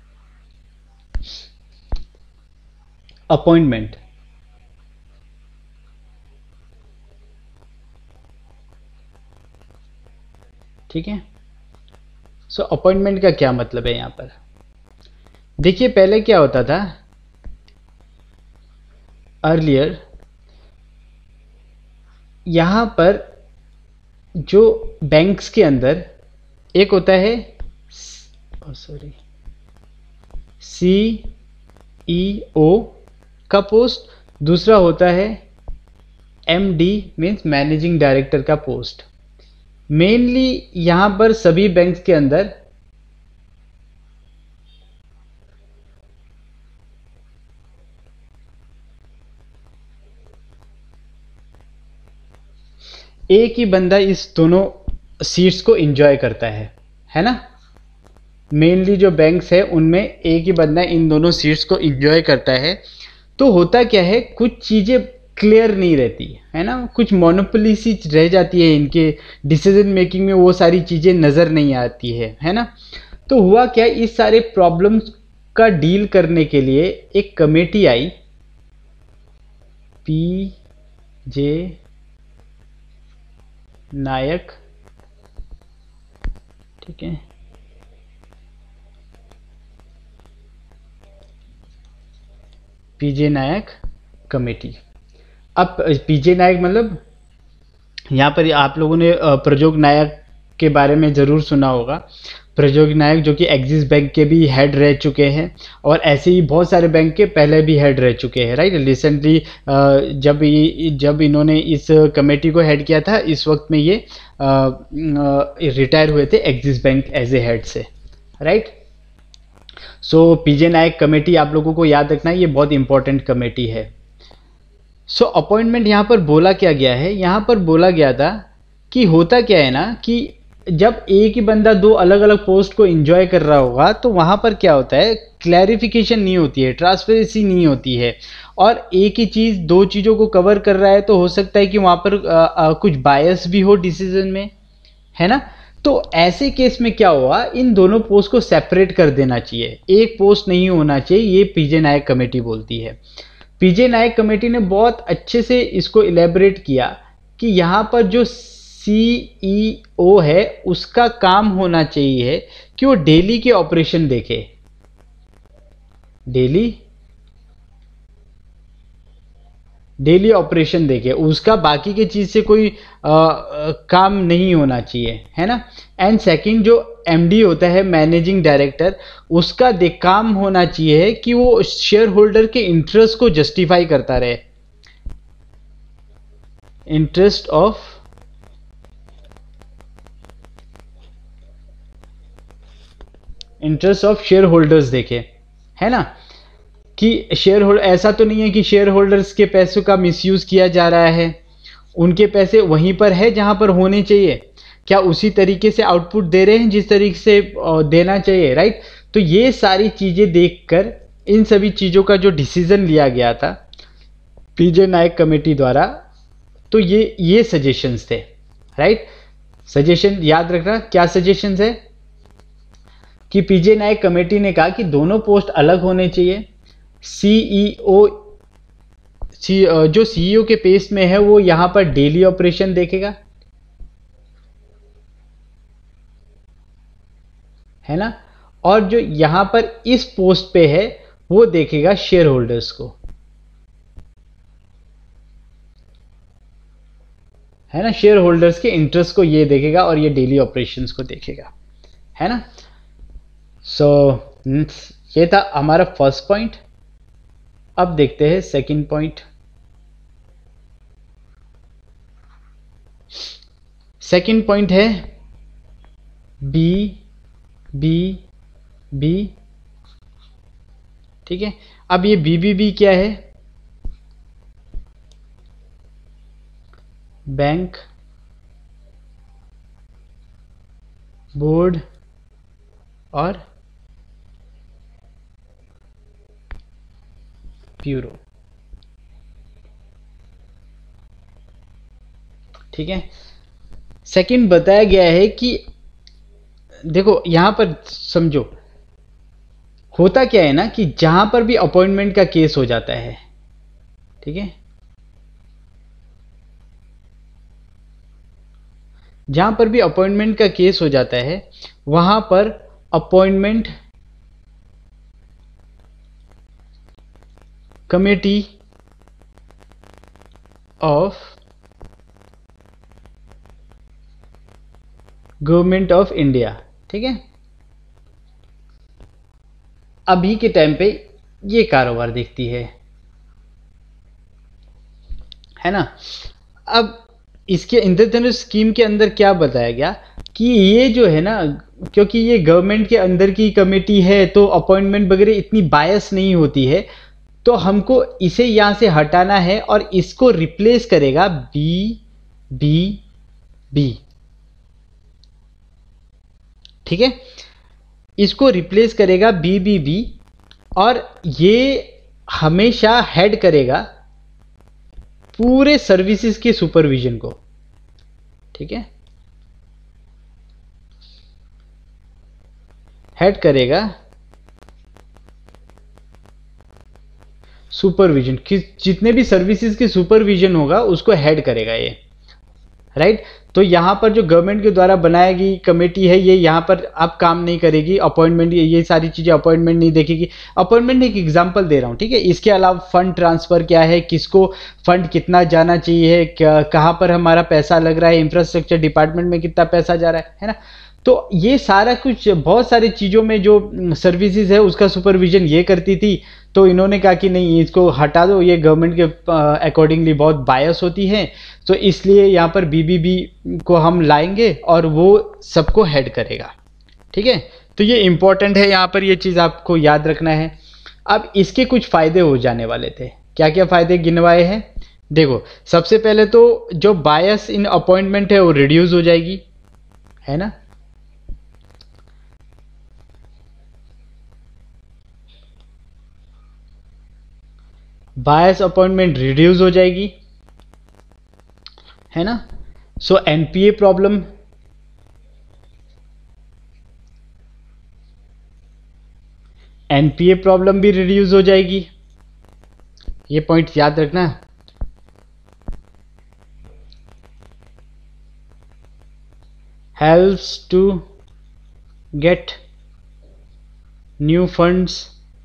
अपॉइंटमेंट। ठीक है, सो अपॉइंटमेंट का क्या मतलब है यहां पर। देखिए पहले क्या होता था, अर्लियर यहां पर जो बैंक्स के अंदर एक होता है सॉरी सी ई ओ का पोस्ट, दूसरा होता है M D means managing director का पोस्ट। मेनली यहां पर सभी बैंक्स के अंदर एक ही बंदा इस दोनों सीट्स को एंजॉय करता है, है ना। मेनली जो बैंक्स है उनमें एक ही बंदा इन दोनों सीट्स को एंजॉय करता है। तो होता क्या है, कुछ चीजें क्लियर नहीं रहती है ना, कुछ मोनोपोली सी रह जाती है इनके डिसीजन मेकिंग में, वो सारी चीजें नजर नहीं आती है है ना। तो हुआ क्या, इस सारे प्रॉब्लम्स का डील करने के लिए एक कमेटी आई, पी जे नायक, ठीक है। PJ Nayak committee. अब पीजे नायक मतलब यहाँ पर आप लोगों ने अ, प्रजोग नायक के बारे में ज़रूर सुना होगा। प्रजोग नायक जो कि एक्सिस बैंक के भी हेड रह चुके हैं और ऐसे ही बहुत सारे बैंक के पहले भी हेड रह चुके हैं, राइट। रिसेंटली जब ये जब इन्होंने इस कमेटी को हेड किया था, इस वक्त में ये रिटायर हुए थे Axis bank as a head से, right. So PJ Nayak committee आप लोगों को याद रखना है, ये बहुत इंपॉर्टेंट कमेटी है। सो अपॉइंटमेंट यहाँ पर बोला क्या गया है, यहाँ पर बोला गया था कि होता क्या है ना कि जब एक ही बंदा दो अलग अलग पोस्ट को एंजॉय कर रहा होगा तो वहाँ पर क्या होता है, क्लैरिफिकेशन नहीं होती है, ट्रांसपेरेंसी नहीं होती है, और एक ही चीज़ दो चीज़ों को कवर कर रहा है तो हो सकता है कि वहाँ पर आ, आ, कुछ बायस भी हो डिसीजन में, है ना। तो ऐसे केस में क्या हुआ, इन दोनों पोस्ट को सेपरेट कर देना चाहिए, एक पोस्ट नहीं होना चाहिए, ये पीजे नायक कमेटी बोलती है। पीजे नायक कमेटी ने बहुत अच्छे से इसको इलेबोरेट किया कि यहाँ पर जो सीईओ है उसका काम होना चाहिए कि वो डेली के ऑपरेशन देखे, डेली डेली ऑपरेशन देखे, उसका बाकी के चीज से कोई आ, आ, काम नहीं होना चाहिए, है ना। एंड सेकंड, जो एमडी होता है मैनेजिंग डायरेक्टर, उसका दे काम होना चाहिए कि वो शेयर होल्डर के इंटरेस्ट को जस्टिफाई करता रहे, interest of interest of share holders देखे, है ना। कि शेयर होल्डर, ऐसा तो नहीं है कि शेयर होल्डर्स के पैसों का मिसयूज किया जा रहा है, उनके पैसे वहीं पर है जहां पर होने चाहिए, क्या उसी तरीके से आउटपुट दे रहे हैं जिस तरीके से देना चाहिए, राइट। तो ये सारी चीजें देखकर इन सभी चीजों का जो डिसीजन लिया गया था पीजे नायक कमेटी द्वारा, तो ये ये सजेशंस थे, राइट। सजेशन याद रखना, क्या सजेशंस है कि पीजे नायक कमेटी ने कहा कि दोनों पोस्ट अलग होने चाहिए। सीईओ सी, जो सीईओ के पेस में है वो यहां पर डेली ऑपरेशन देखेगा, है ना, और जो यहां पर इस पोस्ट पे है वो देखेगा शेयर होल्डर्स को, है ना, शेयर होल्डर्स के इंटरेस्ट को ये देखेगा और ये डेली ऑपरेशंस को देखेगा, है ना। सो so, ये था हमारा फर्स्ट पॉइंट। अब देखते हैं सेकंड पॉइंट। सेकंड पॉइंट है बी बी बी, ठीक है। अब ये बी बी बी क्या है, बैंक बोर्ड और ब्यूरो, ठीक है। सेकंड बताया गया है कि देखो यहां पर समझो, होता क्या है ना कि जहां पर भी अपॉइंटमेंट का केस हो जाता है, ठीक है, जहां पर भी अपॉइंटमेंट का केस हो जाता है वहां पर appointment committee of government of India, ठीक है, अभी के टाइम पे ये कारोबार देखती है, है ना। अब इसके इंद्रधनुष स्कीम के अंदर क्या बताया गया कि ये जो है ना, क्योंकि ये गवर्नमेंट के अंदर की कमेटी है तो अपॉइंटमेंट वगैरह इतनी बायस नहीं होती है, तो हमको इसे यहां से हटाना है और इसको रिप्लेस करेगा बी बी बी, ठीक है, इसको रिप्लेस करेगा बी बी बी और ये हमेशा हेड करेगा पूरे सर्विसेज के सुपरविजन को, ठीक है, हेड करेगा सुपरविजन, जितने भी सर्विसेज के सुपरविजन होगा उसको हेड करेगा ये, राइट। तो यहाँ पर जो गवर्नमेंट के द्वारा बनाई गई कमेटी है ये यहाँ पर अब काम नहीं करेगी, अपॉइंटमेंट ये सारी चीज़ें अपॉइंटमेंट नहीं देखेगी। अपॉइंटमेंट एक एग्जांपल दे रहा हूँ, ठीक है। इसके अलावा फंड ट्रांसफ़र क्या है, किसको फंड कितना जाना चाहिए, क्या कहाँ पर हमारा पैसा लग रहा है, इंफ्रास्ट्रक्चर डिपार्टमेंट में कितना पैसा जा रहा है है ना। तो ये सारा कुछ बहुत सारी चीज़ों में जो सर्विसेज है उसका सुपरविजन ये करती थी। तो इन्होंने कहा कि नहीं इसको हटा दो, ये गवर्नमेंट के अकॉर्डिंगली बहुत बायस होती है, तो इसलिए यहाँ पर बीबीबी को हम लाएंगे और वो सबको हेड करेगा, ठीक है। तो ये इम्पोर्टेंट है, यहाँ पर ये चीज़ आपको याद रखना है। अब इसके कुछ फ़ायदे हो जाने वाले थे, क्या क्या फ़ायदे गिनवाए हैं देखो। सबसे पहले तो जो बायस इन अपॉइंटमेंट है वो रिड्यूस हो जाएगी, है ना। बायस अपॉइंटमेंट रिड्यूस हो जाएगी, है ना। So NPA problem, NPA problem भी रिड्यूस हो जाएगी, ये पॉइंट याद रखना। Helps to get new funds,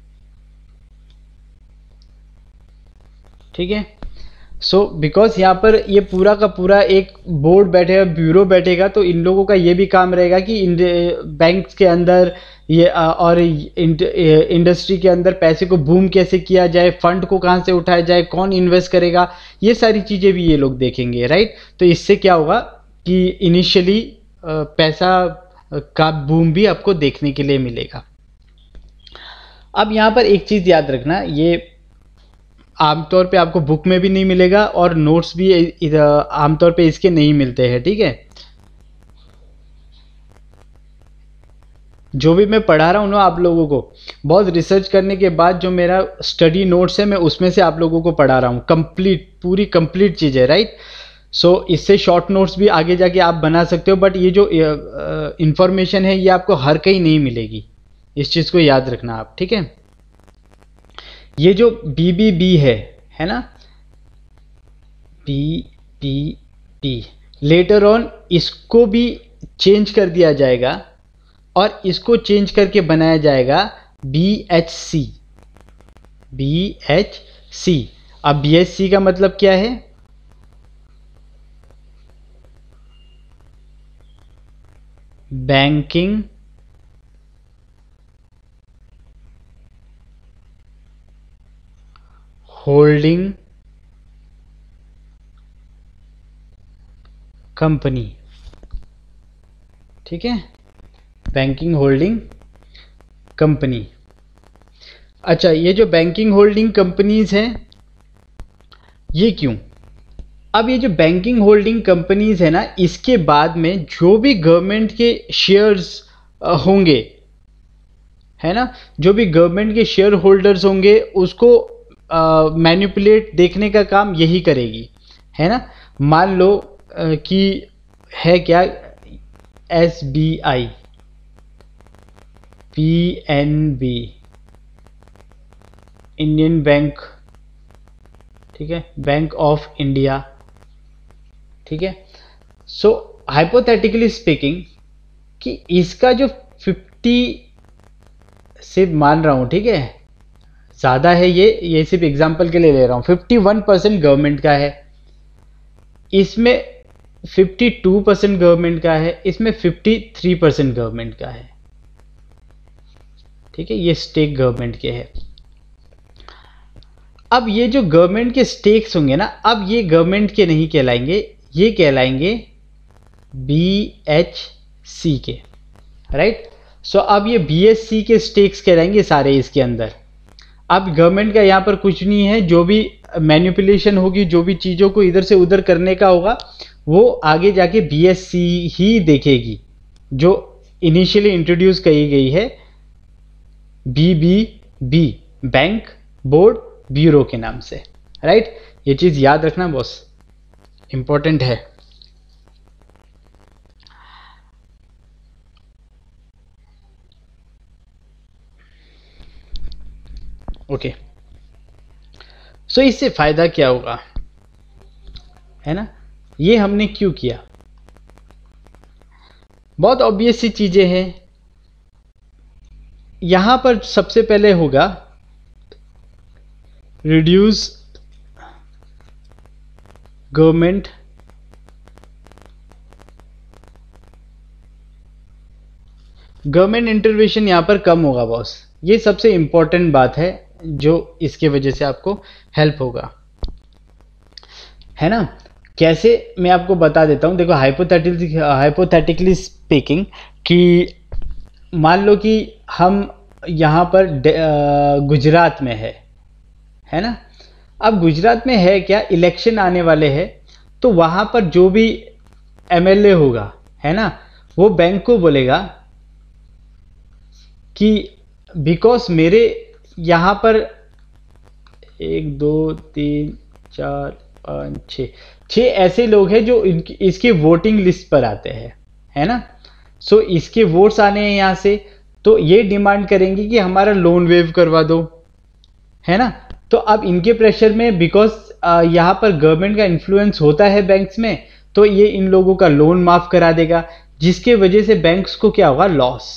ठीक है। सो बिकॉज यहाँ पर ये पूरा का पूरा एक बोर्ड बैठेगा, ब्यूरो बैठेगा, तो इन लोगों का ये भी काम रहेगा कि बैंक के अंदर ये और इंडस्ट्री के अंदर पैसे को बूम कैसे किया जाए, फंड को कहाँ से उठाया जाए, कौन इन्वेस्ट करेगा, ये सारी चीज़ें भी ये लोग देखेंगे, राइट। तो इससे क्या होगा कि इनिशियली पैसा का बूम भी आपको देखने के लिए मिलेगा। अब यहाँ पर एक चीज़ याद रखना, ये आमतौर पे आपको बुक में भी नहीं मिलेगा और नोट्स भी आमतौर पे इसके नहीं मिलते हैं, ठीक है। जो भी मैं पढ़ा रहा हूँ ना आप लोगों को, बहुत रिसर्च करने के बाद जो मेरा स्टडी नोट्स है मैं उसमें से आप लोगों को पढ़ा रहा हूँ, कंप्लीट पूरी कंप्लीट चीज़ है, राइट। सो इससे शॉर्ट नोट्स भी आगे जाके आप बना सकते हो, बट ये जो इंफॉर्मेशन है ये आपको हर कहीं नहीं मिलेगी, इस चीज़ को याद रखना आप, ठीक है। ये जो बी बी बी है है ना, B B B letter on इसको भी चेंज कर दिया जाएगा और इसको चेंज करके बनाया जाएगा B H C, B H C. अब बी एच सी का मतलब क्या है, बैंकिंग होल्डिंग कंपनी, ठीक है, बैंकिंग होल्डिंग कंपनी। अच्छा, ये जो बैंकिंग होल्डिंग कंपनीज हैं ये क्यों, अब ये जो बैंकिंग होल्डिंग कंपनीज है ना, इसके बाद में जो भी गवर्नमेंट के शेयर्स होंगे, है ना, जो भी गवर्नमेंट के शेयर होल्डर्स होंगे उसको मैनिपुलेट देखने का काम यही करेगी, है ना। मान लो आ, कि है क्या, S B I, P N B, Indian bank, ठीक है, बैंक ऑफ इंडिया, ठीक है। सो हाइपोथेटिकली स्पीकिंग कि इसका जो फिफ्टी से मान रहा हूँ, ठीक है, ज़्यादा है ये ये सिर्फ एग्जांपल के लिए ले रहा हूँ, फिफ्टी वन परसेंट गवर्नमेंट का है, इसमें फिफ्टी टू परसेंट गवर्नमेंट का है, इसमें फिफ्टी थ्री परसेंट गवर्नमेंट का है, ठीक है, ये स्टेक गवर्नमेंट के है। अब ये जो गवर्नमेंट के स्टेक्स होंगे ना, अब ये गवर्नमेंट के नहीं कहलाएंगे, ये कहलाएंगे बी एच सी के, राइट। सो अब ये बी एच सी के स्टेक्स कहलाएंगे सारे इसके अंदर। अब गवर्नमेंट का यहाँ पर कुछ नहीं है, जो भी मैनिपुलेशन होगी, जो भी चीज़ों को इधर से उधर करने का होगा वो आगे जाके बी एच सी ही देखेगी, जो इनिशियली इंट्रोड्यूस की गई है B B B, bank board bureau के नाम से, राइट। ये चीज़ याद रखना बॉस, इंपॉर्टेंट है। ओके, सो इससे फायदा क्या होगा, है ना। ये हमने क्यों किया? बहुत ऑब्वियस सी चीज़ें हैं। यहाँ पर सबसे पहले होगा रिड्यूस गवर्नमेंट गवर्नमेंट इंटरवेंशन यहाँ पर कम होगा बॉस। ये सबसे इम्पोर्टेंट बात है जो इसके वजह से आपको हेल्प होगा, है ना। कैसे, मैं आपको बता देता हूँ। देखो, हाइपोथेटिकली हाइपोथेटिकली स्पीकिंग कि मान लो कि हम यहाँ पर गुजरात में है है ना। अब गुजरात में है क्या, इलेक्शन आने वाले हैं, तो वहाँ पर जो भी एमएलए होगा, है ना, वो बैंक को बोलेगा कि बिकॉज मेरे यहाँ पर एक दो तीन चार पाँच छः छः ऐसे लोग हैं जो इनकी इसके वोटिंग लिस्ट पर आते हैं, है ना। सो इसके वोट्स आने हैं यहाँ से, तो ये डिमांड करेंगे कि हमारा लोन वेव करवा दो, है ना। तो अब इनके प्रेशर में, बिकॉज यहाँ पर गवर्नमेंट का इन्फ्लुएंस होता है बैंक्स में, तो ये इन लोगों का लोन माफ करा देगा, जिसके वजह से बैंक्स को क्या होगा, लॉस,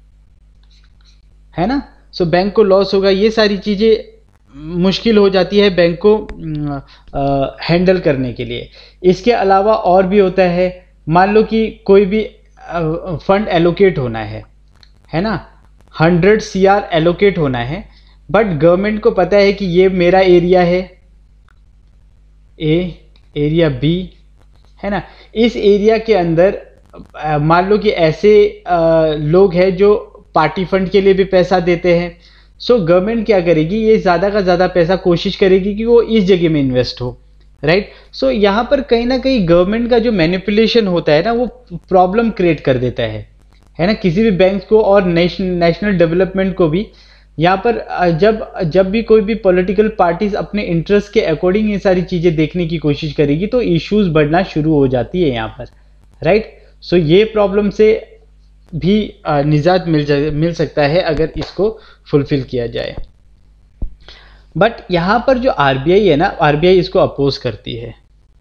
है ना। सो बैंक को लॉस होगा। ये सारी चीज़ें मुश्किल हो जाती है बैंक को हैंडल करने के लिए। इसके अलावा और भी होता है, मान लो कि कोई भी फंड एलोकेट होना है है ना, हंड्रेड सी आर एलोकेट होना है, बट गवर्नमेंट को पता है कि ये मेरा एरिया है ए, एरिया बी, है ना। इस एरिया के अंदर मान लो कि ऐसे आ, लोग हैं जो पार्टी फंड के लिए भी पैसा देते हैं। सो so, गवर्नमेंट क्या करेगी, ये ज़्यादा का ज़्यादा पैसा कोशिश करेगी कि वो इस जगह में इन्वेस्ट हो, राइट। सो so, यहाँ पर कहीं ना कहीं गवर्नमेंट का जो मैनिपुलेशन होता है ना, वो प्रॉब्लम क्रिएट कर देता है है ना, किसी भी बैंक को और नेशनल डेवलपमेंट को भी। यहाँ पर जब जब भी कोई भी पॉलिटिकल पार्टीज अपने इंटरेस्ट के अकॉर्डिंग ये सारी चीज़ें देखने की कोशिश करेगी, तो इश्यूज बढ़ना शुरू हो जाती है यहाँ पर, राइट। सो so, ये प्रॉब्लम से भी निजात मिल जा मिल सकता है अगर इसको फुलफिल किया जाए। बट यहाँ पर जो आरबीआई है ना, आरबीआई इसको अपोज करती है।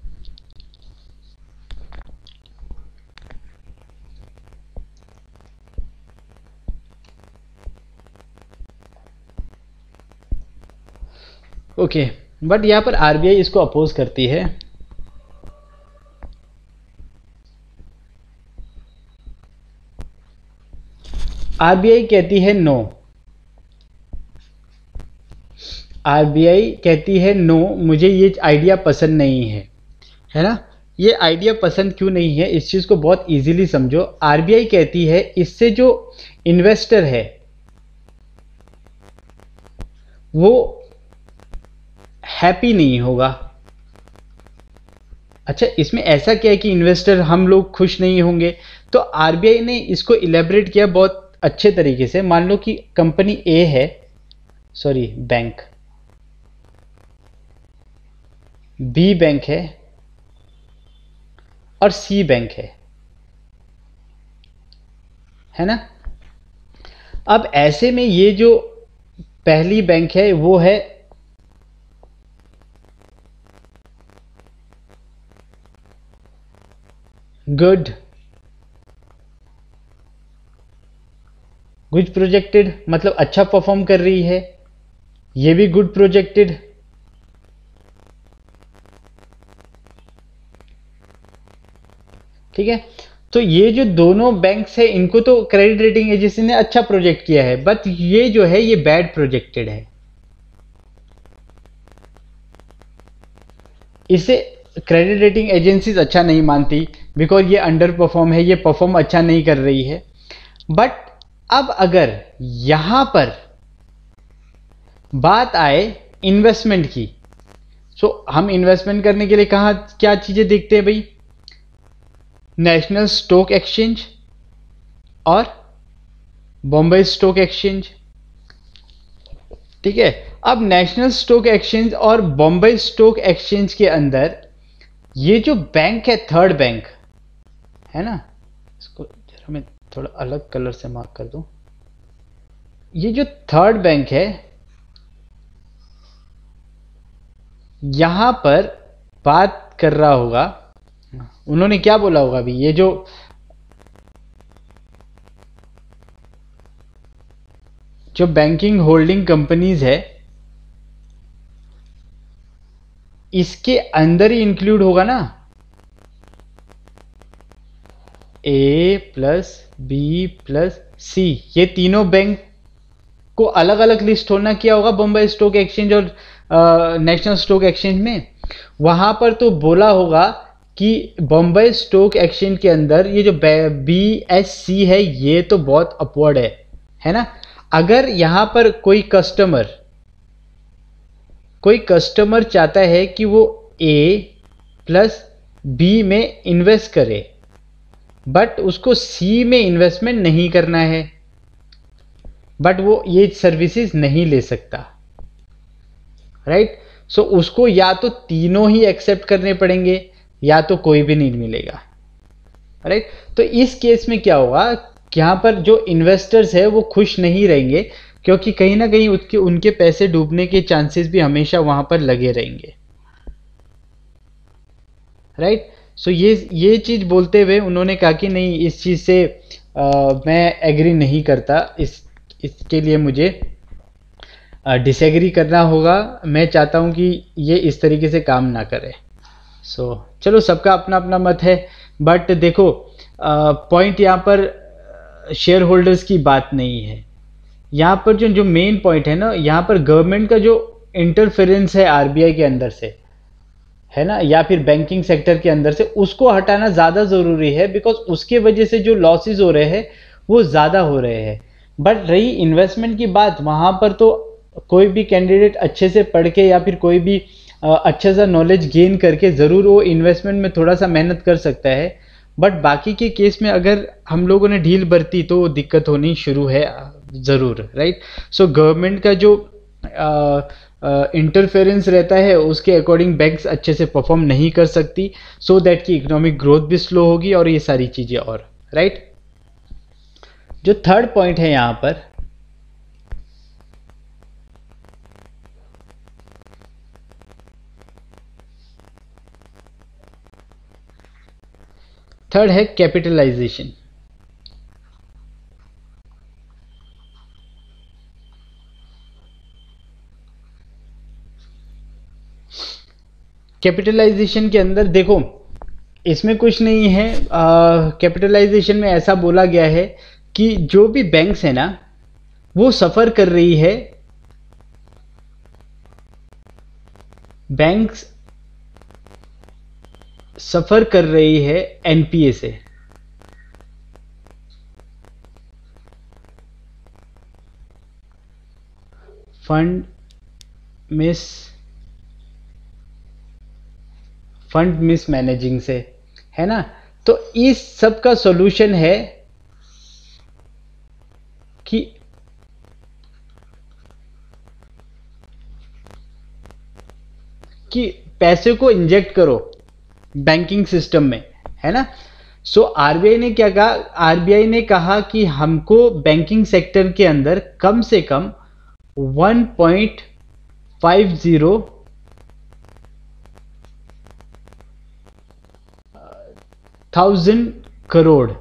ओके okay, बट यहाँ पर आरबीआई इसको अपोज करती है। आरबीआई कहती है नो, आरबीआई कहती है नो, मुझे ये आइडिया पसंद नहीं है, है ना। ये आइडिया पसंद क्यों नहीं है, इस चीज़ को बहुत इजीली समझो। आरबीआई कहती है इससे जो इन्वेस्टर है वो हैप्पी नहीं होगा। अच्छा, इसमें ऐसा क्या है कि इन्वेस्टर, हम लोग खुश नहीं होंगे? तो आरबीआई ने इसको इलेबरेट किया बहुत अच्छे तरीके से। मान लो कि कंपनी ए है, सॉरी बैंक, बी बैंक है और सी बैंक है है ना। अब ऐसे में ये जो पहली बैंक है वो है गुड गुड प्रोजेक्टेड, मतलब अच्छा परफॉर्म कर रही है। ये भी गुड प्रोजेक्टेड, ठीक है। तो ये जो दोनों बैंक्स है, इनको तो क्रेडिट रेटिंग एजेंसी ने अच्छा प्रोजेक्ट किया है, बट ये जो है ये बैड प्रोजेक्टेड है। इसे क्रेडिट रेटिंग एजेंसीज अच्छा नहीं मानती, बिकॉज ये अंडर परफॉर्म है, ये परफॉर्म अच्छा नहीं कर रही है। बट अब अगर यहां पर बात आए इन्वेस्टमेंट की, सो so, हम इन्वेस्टमेंट करने के लिए कहाँ क्या चीजें देखते हैं भाई, नेशनल स्टॉक एक्सचेंज और बॉम्बे स्टॉक एक्सचेंज, ठीक है। अब नेशनल स्टॉक एक्सचेंज और बॉम्बे स्टॉक एक्सचेंज के अंदर ये जो बैंक है, थर्ड बैंक है ना, इसको जरा मैं थोड़ा अलग कलर से मार्क कर दूं। ये जो थर्ड बैंक है, यहां पर बात कर रहा होगा उन्होंने क्या बोला होगा अभी, ये जो जो बैंकिंग होल्डिंग कंपनीज है इसके अंदर ही इंक्लूड होगा ना, A plus B plus C, ये तीनों बैंक को अलग अलग लिस्ट होना किया होगा बॉम्बे स्टॉक एक्सचेंज और नेशनल स्टॉक एक्सचेंज में। वहां पर तो बोला होगा कि बॉम्बे स्टॉक एक्सचेंज के अंदर ये जो बी एस सी है ये तो बहुत अपवर्ड है है ना। अगर यहां पर कोई कस्टमर कोई कस्टमर चाहता है कि वो ए प्लस बी में इन्वेस्ट करे बट उसको सी में इन्वेस्टमेंट नहीं करना है, बट वो ये सर्विसेज नहीं ले सकता, राइट। सो उसको या तो तीनों ही एक्सेप्ट करने पड़ेंगे या तो कोई भी नहीं मिलेगा, राइट। तो इस केस में क्या होगा, यहाँ पर जो इन्वेस्टर्स है वो खुश नहीं रहेंगे क्योंकि कहीं ना कहीं उसके उनके पैसे डूबने के चांसेस भी हमेशा वहां पर लगे रहेंगे, राइट। सो ये ये चीज बोलते हुए उन्होंने कहा कि नहीं, इस चीज से आ, मैं एग्री नहीं करता, इस इसके लिए मुझे डिसएग्री करना होगा, मैं चाहता हूं कि ये इस तरीके से काम ना करे। सो so, चलो सबका अपना अपना मत है, बट देखो पॉइंट यहाँ पर शेयर होल्डर्स की बात नहीं है, यहाँ पर जो जो मेन पॉइंट है ना, यहाँ पर गवर्नमेंट का जो इंटरफेरेंस है आरबीआई के अंदर से, है ना, या फिर बैंकिंग सेक्टर के अंदर से, उसको हटाना ज़्यादा ज़रूरी है बिकॉज उसके वजह से जो लॉसेज हो रहे हैं वो ज़्यादा हो रहे हैं। बट रही इन्वेस्टमेंट की बात, वहाँ पर तो कोई भी कैंडिडेट अच्छे से पढ़ के या फिर कोई भी अच्छा सा नॉलेज गेन करके ज़रूर वो इन्वेस्टमेंट में थोड़ा सा मेहनत कर सकता है, बट बाकी के केस में अगर हम लोगों ने ढील बरती तो दिक्कत होनी शुरू है ज़रूर, राइट। सो गवर्नमेंट का जो इंटरफेरेंस uh, रहता है उसके अकॉर्डिंग बैंक्स अच्छे से परफॉर्म नहीं कर सकती, सो so दैट की इकोनॉमिक ग्रोथ भी स्लो होगी और ये सारी चीज़ें और, राइट right? जो थर्ड पॉइंट है यहाँ पर, थर्ड है कैपिटलाइजेशन। कैपिटलाइजेशन के अंदर देखो इसमें कुछ नहीं है, कैपिटलाइजेशन में ऐसा बोला गया है कि जो भी बैंक्स है ना वो सफ़र कर रही है, बैंक्स सफ़र कर रही है एनपीए से, fund miss fund miss managing से, है ना। तो इस सब का सॉल्यूशन है कि कि पैसे को इंजेक्ट करो बैंकिंग सिस्टम में, है ना। सो आरबीआई ने क्या कहा, आरबीआई ने कहा कि हमको बैंकिंग सेक्टर के अंदर कम से कम one point five zero thousand crore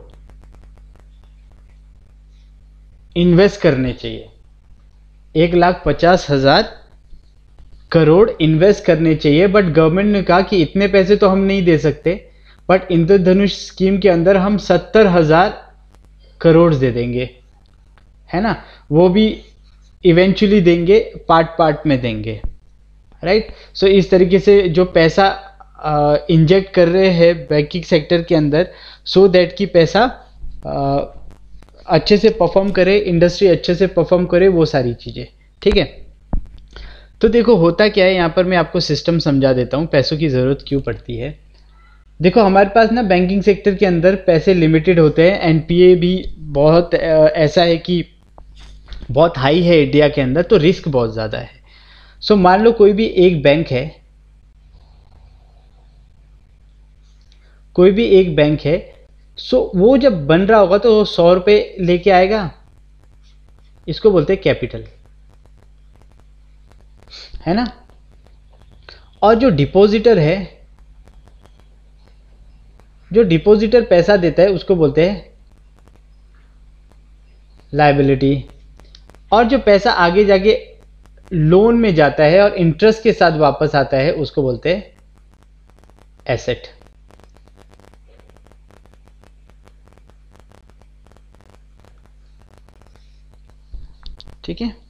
invest करने चाहिए, एक लाख पचास हजार करोड़ इन्वेस्ट करने चाहिए। बट गवर्नमेंट ने कहा कि इतने पैसे तो हम नहीं दे सकते, बट इंद्रधनुष स्कीम के अंदर हम सत्तर हजार करोड़ दे देंगे, है ना, वो भी इवेंचुअली देंगे, पार्ट पार्ट में देंगे, राइट। सो इस तरीके से जो पैसा इंजेक्ट uh, कर रहे हैं बैंकिंग सेक्टर के अंदर, सो so दैट कि पैसा uh, अच्छे से परफॉर्म करे, इंडस्ट्री अच्छे से परफॉर्म करे, वो सारी चीज़ें, ठीक है। तो देखो होता क्या है, यहाँ पर मैं आपको सिस्टम समझा देता हूँ, पैसों की ज़रूरत क्यों पड़ती है। देखो हमारे पास ना बैंकिंग सेक्टर के अंदर पैसे लिमिटेड होते हैं, एनपीए भी बहुत uh, ऐसा है कि बहुत हाई है इंडिया के अंदर, तो रिस्क बहुत ज़्यादा है। सो so, मान लो कोई भी एक बैंक है कोई भी एक बैंक है सो वो जब बन रहा होगा तो सौ रुपये लेके आएगा, इसको बोलते हैं कैपिटल, है ना। और जो डिपॉजिटर है जो डिपॉजिटर पैसा देता है उसको बोलते हैं लायबिलिटी, और जो पैसा आगे जाके लोन में जाता है और इंटरेस्ट के साथ वापस आता है उसको बोलते हैं एसेट। ठीक है।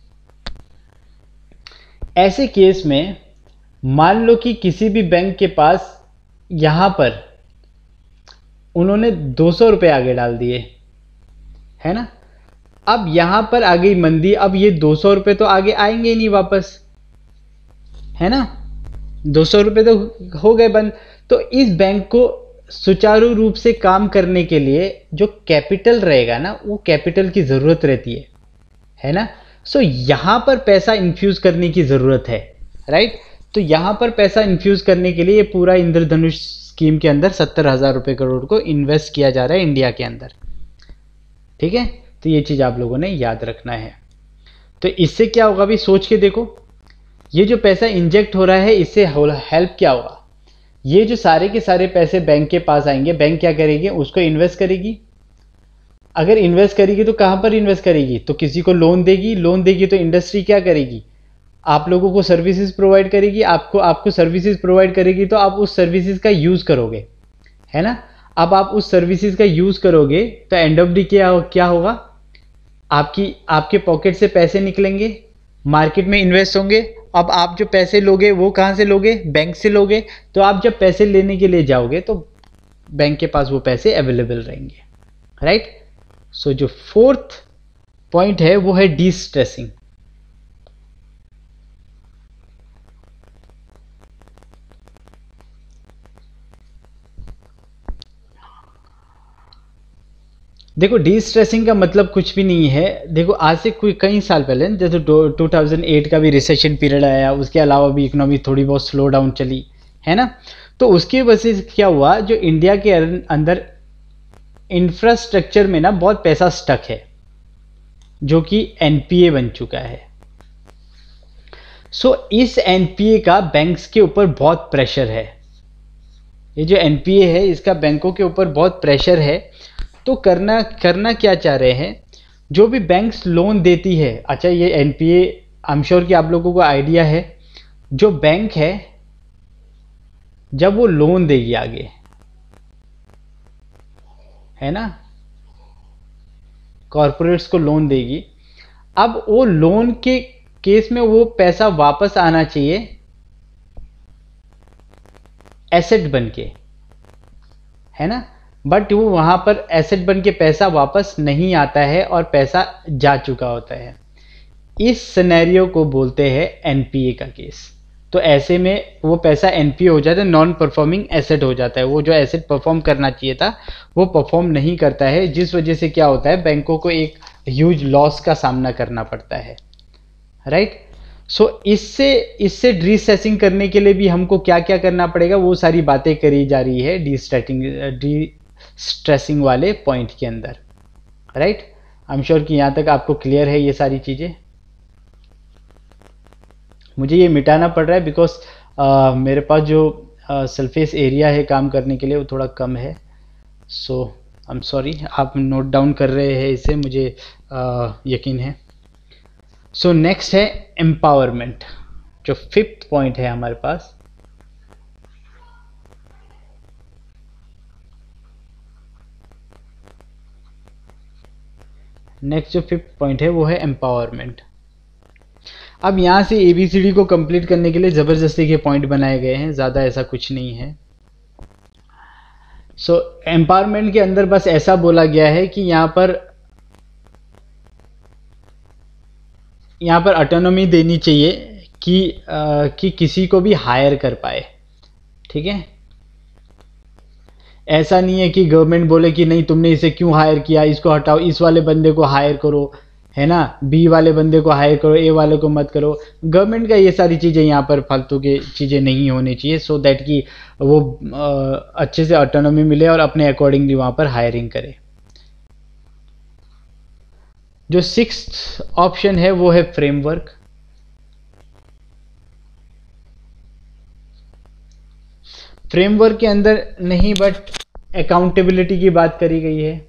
ऐसे केस में मान लो कि किसी भी बैंक के पास यहां पर उन्होंने दो सौ रुपये आगे डाल दिए, है ना। अब यहां पर आ गई मंदी, अब ये दो सौ रुपये तो आगे आएंगे ही नहीं वापस, है ना। दो सौ रुपये तो हो गए बंद। तो इस बैंक को सुचारू रूप से काम करने के लिए जो कैपिटल रहेगा ना, वो कैपिटल की ज़रूरत रहती है, है ना। सो यहां पर पैसा इन्फ्यूज़ करने की ज़रूरत है, राइट। तो यहां पर पैसा इन्फ्यूज़ करने के लिए ये पूरा इंद्रधनुष स्कीम के अंदर सत्तर हज़ार रुपये करोड़ को इन्वेस्ट किया जा रहा है इंडिया के अंदर। ठीक है, तो ये चीज़ आप लोगों ने याद रखना है। तो इससे क्या होगा भी सोच के देखो, ये जो पैसा इंजेक्ट हो रहा है इससे हेल्प क्या होगा। ये जो सारे के सारे पैसे बैंक के पास आएंगे, बैंक क्या करेगी, उसको इन्वेस्ट करेगी। अगर इन्वेस्ट करेगी तो कहाँ पर इन्वेस्ट करेगी, तो किसी को लोन देगी, लोन देगी तो इंडस्ट्री क्या करेगी, आप लोगों को सर्विसेज प्रोवाइड करेगी। आपको आपको सर्विसेज प्रोवाइड करेगी तो आप उस सर्विसेज का यूज़ करोगे, है ना। अब आप उस सर्विसेज का यूज़ करोगे तो एंड ऑफ डी क्या क्या होगा, आपकी आपके पॉकेट से पैसे निकलेंगे, मार्केट में इन्वेस्ट होंगे। अब आप जो पैसे लोगे वो कहाँ से लोगे, बैंक से लोगे। तो आप जब पैसे लेने के लिए जाओगे तो बैंक के पास वो पैसे अवेलेबल रहेंगे, राइट। सो जो फोर्थ पॉइंट है वो है डी स्ट्रेसिंग। देखो डी स्ट्रेसिंग का मतलब कुछ भी नहीं है। देखो आज से कोई कई साल पहले जैसे टू थाउजेंड एट का भी रिसेशन पीरियड आया, उसके अलावा भी इकोनॉमी थोड़ी बहुत स्लो डाउन चली, है ना। तो उसकी वजह से क्या हुआ, जो इंडिया के अंदर इंफ्रास्ट्रक्चर में ना बहुत पैसा स्टक है, जो कि एनपीए बन चुका है। सो इस एनपीए का बैंक्स के ऊपर बहुत प्रेशर है। ये जो एनपीए है इसका बैंकों के ऊपर बहुत प्रेशर है। तो करना करना क्या चाह रहे हैं, जो भी बैंक्स लोन देती है, अच्छा ये एनपीए आई एम श्योर कि आप लोगों को आइडिया है, जो बैंक है जब वो लोन देगी आगे, है ना, कॉरपोरेट्स को लोन देगी, अब वो लोन के केस में वो पैसा वापस आना चाहिए एसेट बन के, है ना। बट वो वहां पर एसेट बन के पैसा वापस नहीं आता है और पैसा जा चुका होता है। इस सिनेरियो को बोलते हैं एनपीए का केस। तो ऐसे में वो पैसा एनपीए हो जाता है, नॉन परफॉर्मिंग एसेट हो जाता है। वो जो एसेट परफॉर्म करना चाहिए था वो परफॉर्म नहीं करता है, जिस वजह से क्या होता है, बैंकों को एक ह्यूज लॉस का सामना करना पड़ता है, राइट। सो so, इससे इससे डी-स्ट्रेसिंग करने के लिए भी हमको क्या क्या करना पड़ेगा, वो सारी बातें करी जा रही है डी स्ट्रेटिंग डी स्ट्रेसिंग वाले पॉइंट के अंदर, राइट। आई एम श्योर कि यहाँ तक आपको क्लियर है ये सारी चीज़ें। मुझे ये मिटाना पड़ रहा है बिकॉज मेरे पास जो सरफेस एरिया है काम करने के लिए वो थोड़ा कम है। सो आई एम सॉरी, आप नोट डाउन कर रहे हैं इसे, मुझे uh, यकीन है। सो नेक्स्ट है एम्पावरमेंट, जो फिफ्थ पॉइंट है हमारे पास। नेक्स्ट जो फिफ्थ पॉइंट है वो है एम्पावरमेंट। अब यहाँ से एबीसीडी को कंप्लीट करने के लिए ज़बरदस्ती के पॉइंट बनाए गए हैं, ज़्यादा ऐसा कुछ नहीं है। सो so, एम्पावरमेंट के अंदर बस ऐसा बोला गया है कि यहाँ पर यहाँ पर ऑटोनॉमी देनी चाहिए कि आ, कि किसी को भी हायर कर पाए, ठीक है। ऐसा नहीं है कि गवर्नमेंट बोले कि नहीं तुमने इसे क्यों हायर किया, इसको हटाओ, इस वाले बंदे को हायर करो, है ना, बी वाले बंदे को हायर करो, ए वाले को मत करो। गवर्नमेंट का ये सारी चीज़ें यहाँ पर फालतू की चीज़ें नहीं होनी चाहिए, सो दैट कि वो आ, अच्छे से ऑटोनॉमी मिले और अपने अकॉर्डिंगली वहाँ पर हायरिंग करे। जो सिक्स्थ ऑप्शन है वो है फ्रेमवर्क। फ्रेमवर्क के अंदर नहीं, बट अकाउंटेबिलिटी की बात करी गई है।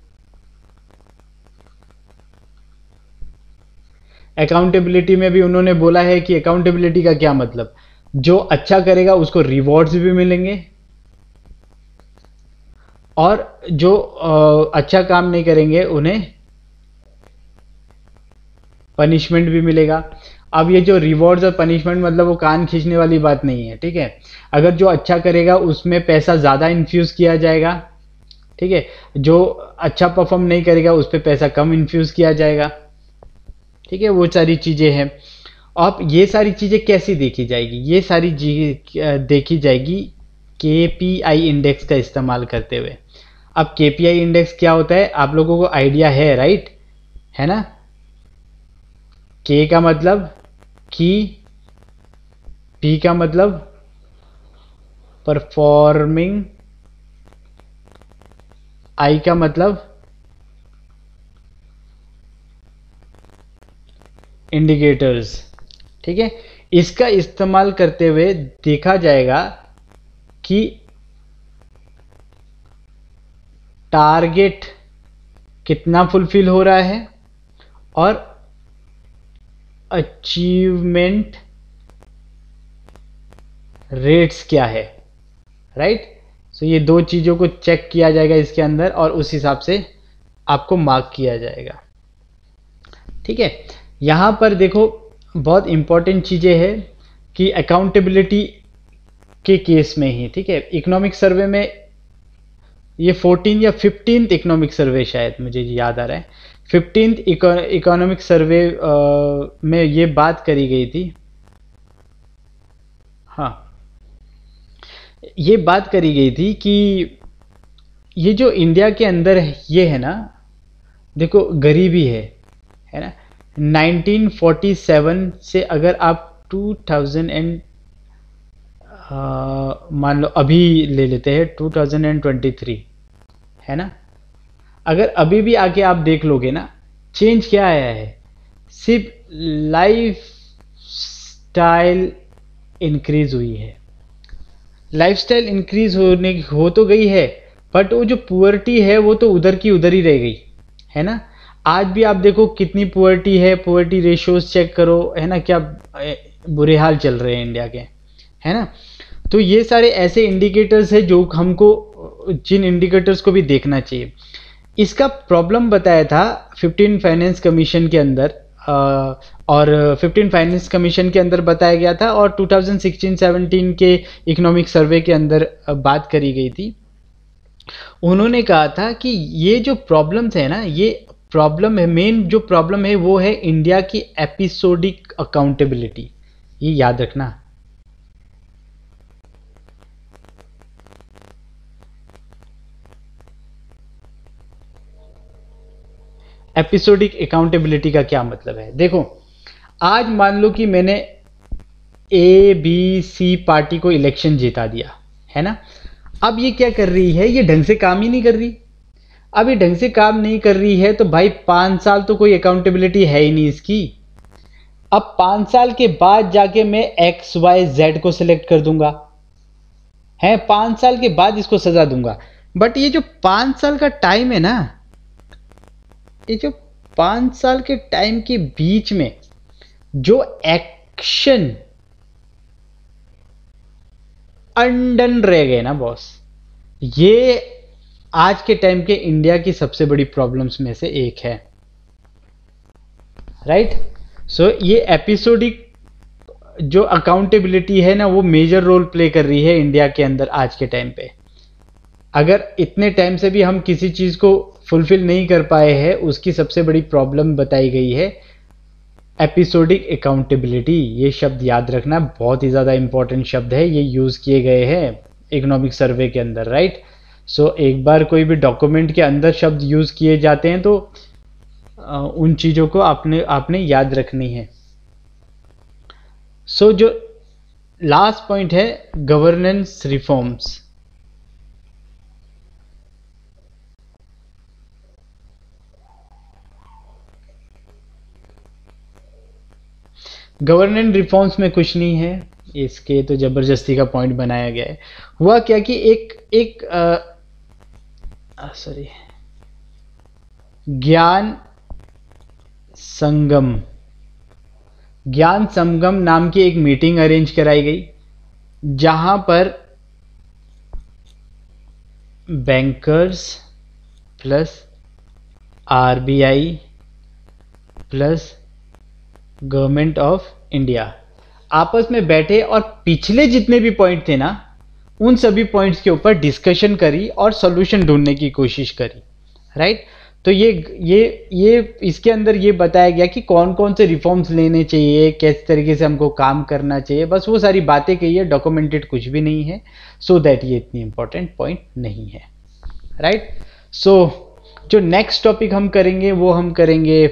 अकाउंटेबिलिटी में भी उन्होंने बोला है कि अकाउंटेबिलिटी का क्या मतलब, जो अच्छा करेगा उसको रिवॉर्ड्स भी मिलेंगे और जो अ, अच्छा काम नहीं करेंगे उन्हें पनिशमेंट भी मिलेगा। अब ये जो रिवॉर्ड्स और पनिशमेंट मतलब वो कान खींचने वाली बात नहीं है, ठीक है। अगर जो अच्छा करेगा उसमें पैसा ज़्यादा इन्फ्यूज़ किया जाएगा, ठीक है। जो अच्छा परफॉर्म नहीं करेगा उस पर पैसा कम इन्फ्यूज़ किया जाएगा, ठीक है। वो सारी चीज़ें हैं। अब ये सारी चीज़ें कैसी देखी जाएगी, ये सारी चीज़ें देखी जाएगी के पी आई इंडेक्स का इस्तेमाल करते हुए। अब के पी आई इंडेक्स क्या होता है आप लोगों को आइडिया है, राइट, है ना। के का मतलब की, पी का मतलब परफॉर्मिंग, आई का मतलब इंडिकेटर्स, ठीक है। इसका इस्तेमाल करते हुए देखा जाएगा कि टारगेट कितना फुलफिल हो रहा है और अचीवमेंट रेट्स क्या है, राइट। सो ये दो चीज़ों को चेक किया जाएगा इसके अंदर और उस हिसाब से आपको मार्क किया जाएगा, ठीक है। यहाँ पर देखो बहुत इंपॉर्टेंट चीज़ें हैं कि अकाउंटेबिलिटी के केस में ही, ठीक है। इकोनॉमिक सर्वे में ये फोर्टीन या फिफ्टींथ इकोनॉमिक सर्वे शायद मुझे याद आ रहा है, फिफ्टींथ इकोनॉमिक सर्वे में ये बात करी गई थी, हाँ, ये बात करी गई थी कि ये जो इंडिया के अंदर ये है ना, देखो गरीबी है है ना। नाइनटीन फोर्टी सेवन से अगर आप टू थाउज़ेंड एंड मान लो अभी ले लेते हैं टू थाउज़ेंड ट्वेंटी थ्री, है ना। अगर अभी भी आके आप देख लोगे ना, चेंज क्या आया है, सिर्फ लाइफ स्टाइल इंक्रीज हुई है। लाइफस्टाइल इंक्रीज होने हो तो गई है, बट वो जो पुअर्टी है वो तो उधर की उधर ही रह गई, है ना। आज भी आप देखो कितनी पुअर्टी है, पुअर्टी रेशियोज चेक करो, है ना, क्या बुरे हाल चल रहे हैं इंडिया के, है ना। तो ये सारे ऐसे इंडिकेटर्स है जो हमको, जिन इंडिकेटर्स को भी देखना चाहिए। इसका प्रॉब्लम बताया था फिफ्टीन फाइनेंस कमीशन के अंदर, आ, और फिफ्टीन फाइनेंस कमीशन के अंदर बताया गया था और टू थाउज़ेंड सिक्सटीन सेवनटीन के इकोनॉमिक सर्वे के अंदर बात करी गई थी। उन्होंने कहा था कि ये जो प्रॉब्लम्स है ना, ये प्रॉब्लम है, मेन जो प्रॉब्लम है वो है इंडिया की एपिसोडिक अकाउंटेबिलिटी, ये याद रखना। एपिसोडिक अकाउंटेबिलिटी का क्या मतलब है, देखो आज मान लो कि मैंने ए बी सी पार्टी को इलेक्शन जिता दिया, है ना। अब ये क्या कर रही है, ये ढंग से काम ही नहीं कर रही। अब ये ढंग से काम नहीं कर रही है तो भाई पाँच साल तो कोई अकाउंटेबिलिटी है ही नहीं इसकी। अब पाँच साल के बाद जाके मैं एक्स वाई जेड को सिलेक्ट कर दूंगा, है, पाँच साल के बाद इसको सजा दूंगा। बट ये जो पाँच साल का टाइम है ना, ये जो पाँच साल के टाइम के बीच में जो एक्शन अनडन रह गए ना बॉस, ये आज के टाइम के इंडिया की सबसे बड़ी प्रॉब्लम्स में से एक है, राइट। सो ये एपिसोडिक जो अकाउंटेबिलिटी है ना, वो मेजर रोल प्ले कर रही है इंडिया के अंदर आज के टाइम पे। अगर इतने टाइम से भी हम किसी चीज़ को फुलफिल नहीं कर पाए हैं, उसकी सबसे बड़ी प्रॉब्लम बताई गई है एपिसोडिक अकाउंटेबिलिटी। ये शब्द याद रखना, बहुत ही ज़्यादा इंपॉर्टेंट शब्द है, ये यूज़ किए गए हैं इकोनॉमिक सर्वे के अंदर, राइट। सो so, एक बार कोई भी डॉक्यूमेंट के अंदर शब्द यूज़ किए जाते हैं तो आ, उन चीज़ों को आपने आपने याद रखनी है। सो so, जो लास्ट पॉइंट है गवर्नेंस रिफॉर्म्स। गवर्नेंस रिफॉर्म्स में कुछ नहीं है, इसके तो ज़बरदस्ती का पॉइंट बनाया गया है। हुआ क्या कि एक एक सॉरी ज्ञान संगम ज्ञान संगम नाम की एक मीटिंग अरेंज कराई गई, जहां पर bankers plus RBI plus government of India आपस में बैठे और पिछले जितने भी पॉइंट थे ना, उन सभी पॉइंट्स के ऊपर डिस्कशन करी और सॉल्यूशन ढूंढने की कोशिश करी, राइट। तो ये ये ये इसके अंदर ये बताया गया कि कौन कौन से रिफॉर्म्स लेने चाहिए, किस तरीके से हमको काम करना चाहिए, बस वो सारी बातें कही है, डॉक्यूमेंटेड कुछ भी नहीं है, सो so दैट ये इतनी इंपॉर्टेंट पॉइंट नहीं है, राइट। सो जो नेक्स्ट टॉपिक हम करेंगे वो हम करेंगे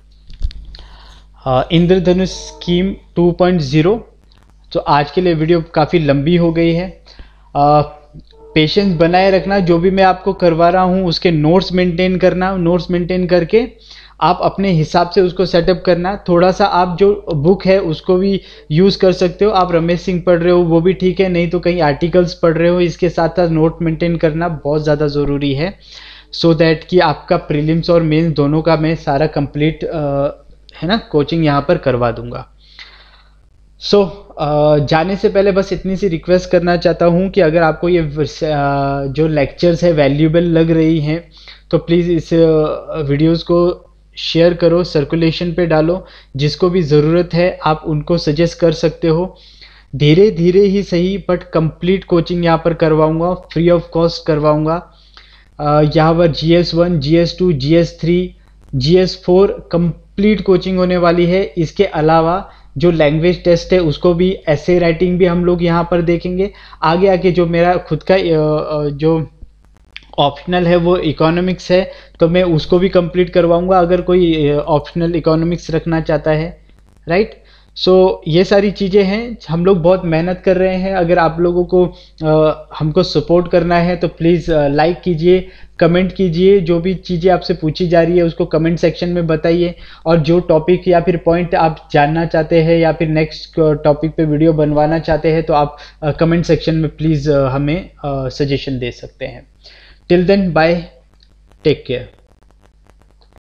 Indradhanush scheme two point zero. तो आज के लिए वीडियो काफ़ी लंबी हो गई है, पेशेंस बनाए रखना, जो भी मैं आपको करवा रहा हूँ उसके नोट्स मेंटेन करना, नोट्स मेंटेन करके आप अपने हिसाब से उसको सेटअप करना। थोड़ा सा आप जो बुक है उसको भी यूज़ कर सकते हो, आप रमेश सिंह पढ़ रहे हो वो भी ठीक है, नहीं तो कहीं आर्टिकल्स पढ़ रहे हो, इसके साथ साथ नोट मेंटेन करना बहुत ज़्यादा ज़रूरी है, सो so दैट कि आपका प्रीलिम्स और मेंस दोनों का मैं सारा कंप्लीट है ना कोचिंग यहाँ पर करवा दूंगा। सो so, uh, जाने से पहले बस इतनी सी रिक्वेस्ट करना चाहता हूँ कि अगर आपको ये uh, जो लेक्चर्स है वैल्यूएबल लग रही हैं तो प्लीज़ इस वीडियोस uh, को शेयर करो, सर्कुलेशन पे डालो, जिसको भी ज़रूरत है आप उनको सजेस्ट कर सकते हो। धीरे धीरे ही सही बट कंप्लीट कोचिंग यहाँ पर करवाऊँगा, फ्री ऑफ कॉस्ट करवाऊँगा। uh, यहाँ पर G S one, G S two, G S three, G S four complete coaching होने वाली है। इसके अलावा जो लैंग्वेज टेस्ट है उसको भी, ऐसे राइटिंग भी हम लोग यहाँ पर देखेंगे। आगे आगे जो मेरा खुद का जो ऑप्शनल है वो इकोनॉमिक्स है, तो मैं उसको भी कंप्लीट करवाऊँगा अगर कोई ऑप्शनल इकोनॉमिक्स रखना चाहता है, राइट। सो so, ये सारी चीज़ें हैं, हम लोग बहुत मेहनत कर रहे हैं। अगर आप लोगों को आ, हमको सपोर्ट करना है तो प्लीज़ लाइक कीजिए, कमेंट कीजिए, जो भी चीज़ें आपसे पूछी जा रही है उसको कमेंट सेक्शन में बताइए, और जो टॉपिक या फिर पॉइंट आप जानना चाहते हैं या फिर नेक्स्ट टॉपिक पे वीडियो बनवाना चाहते हैं तो आप कमेंट सेक्शन में प्लीज़ हमें सजेशन दे सकते हैं। Till then bye, take care.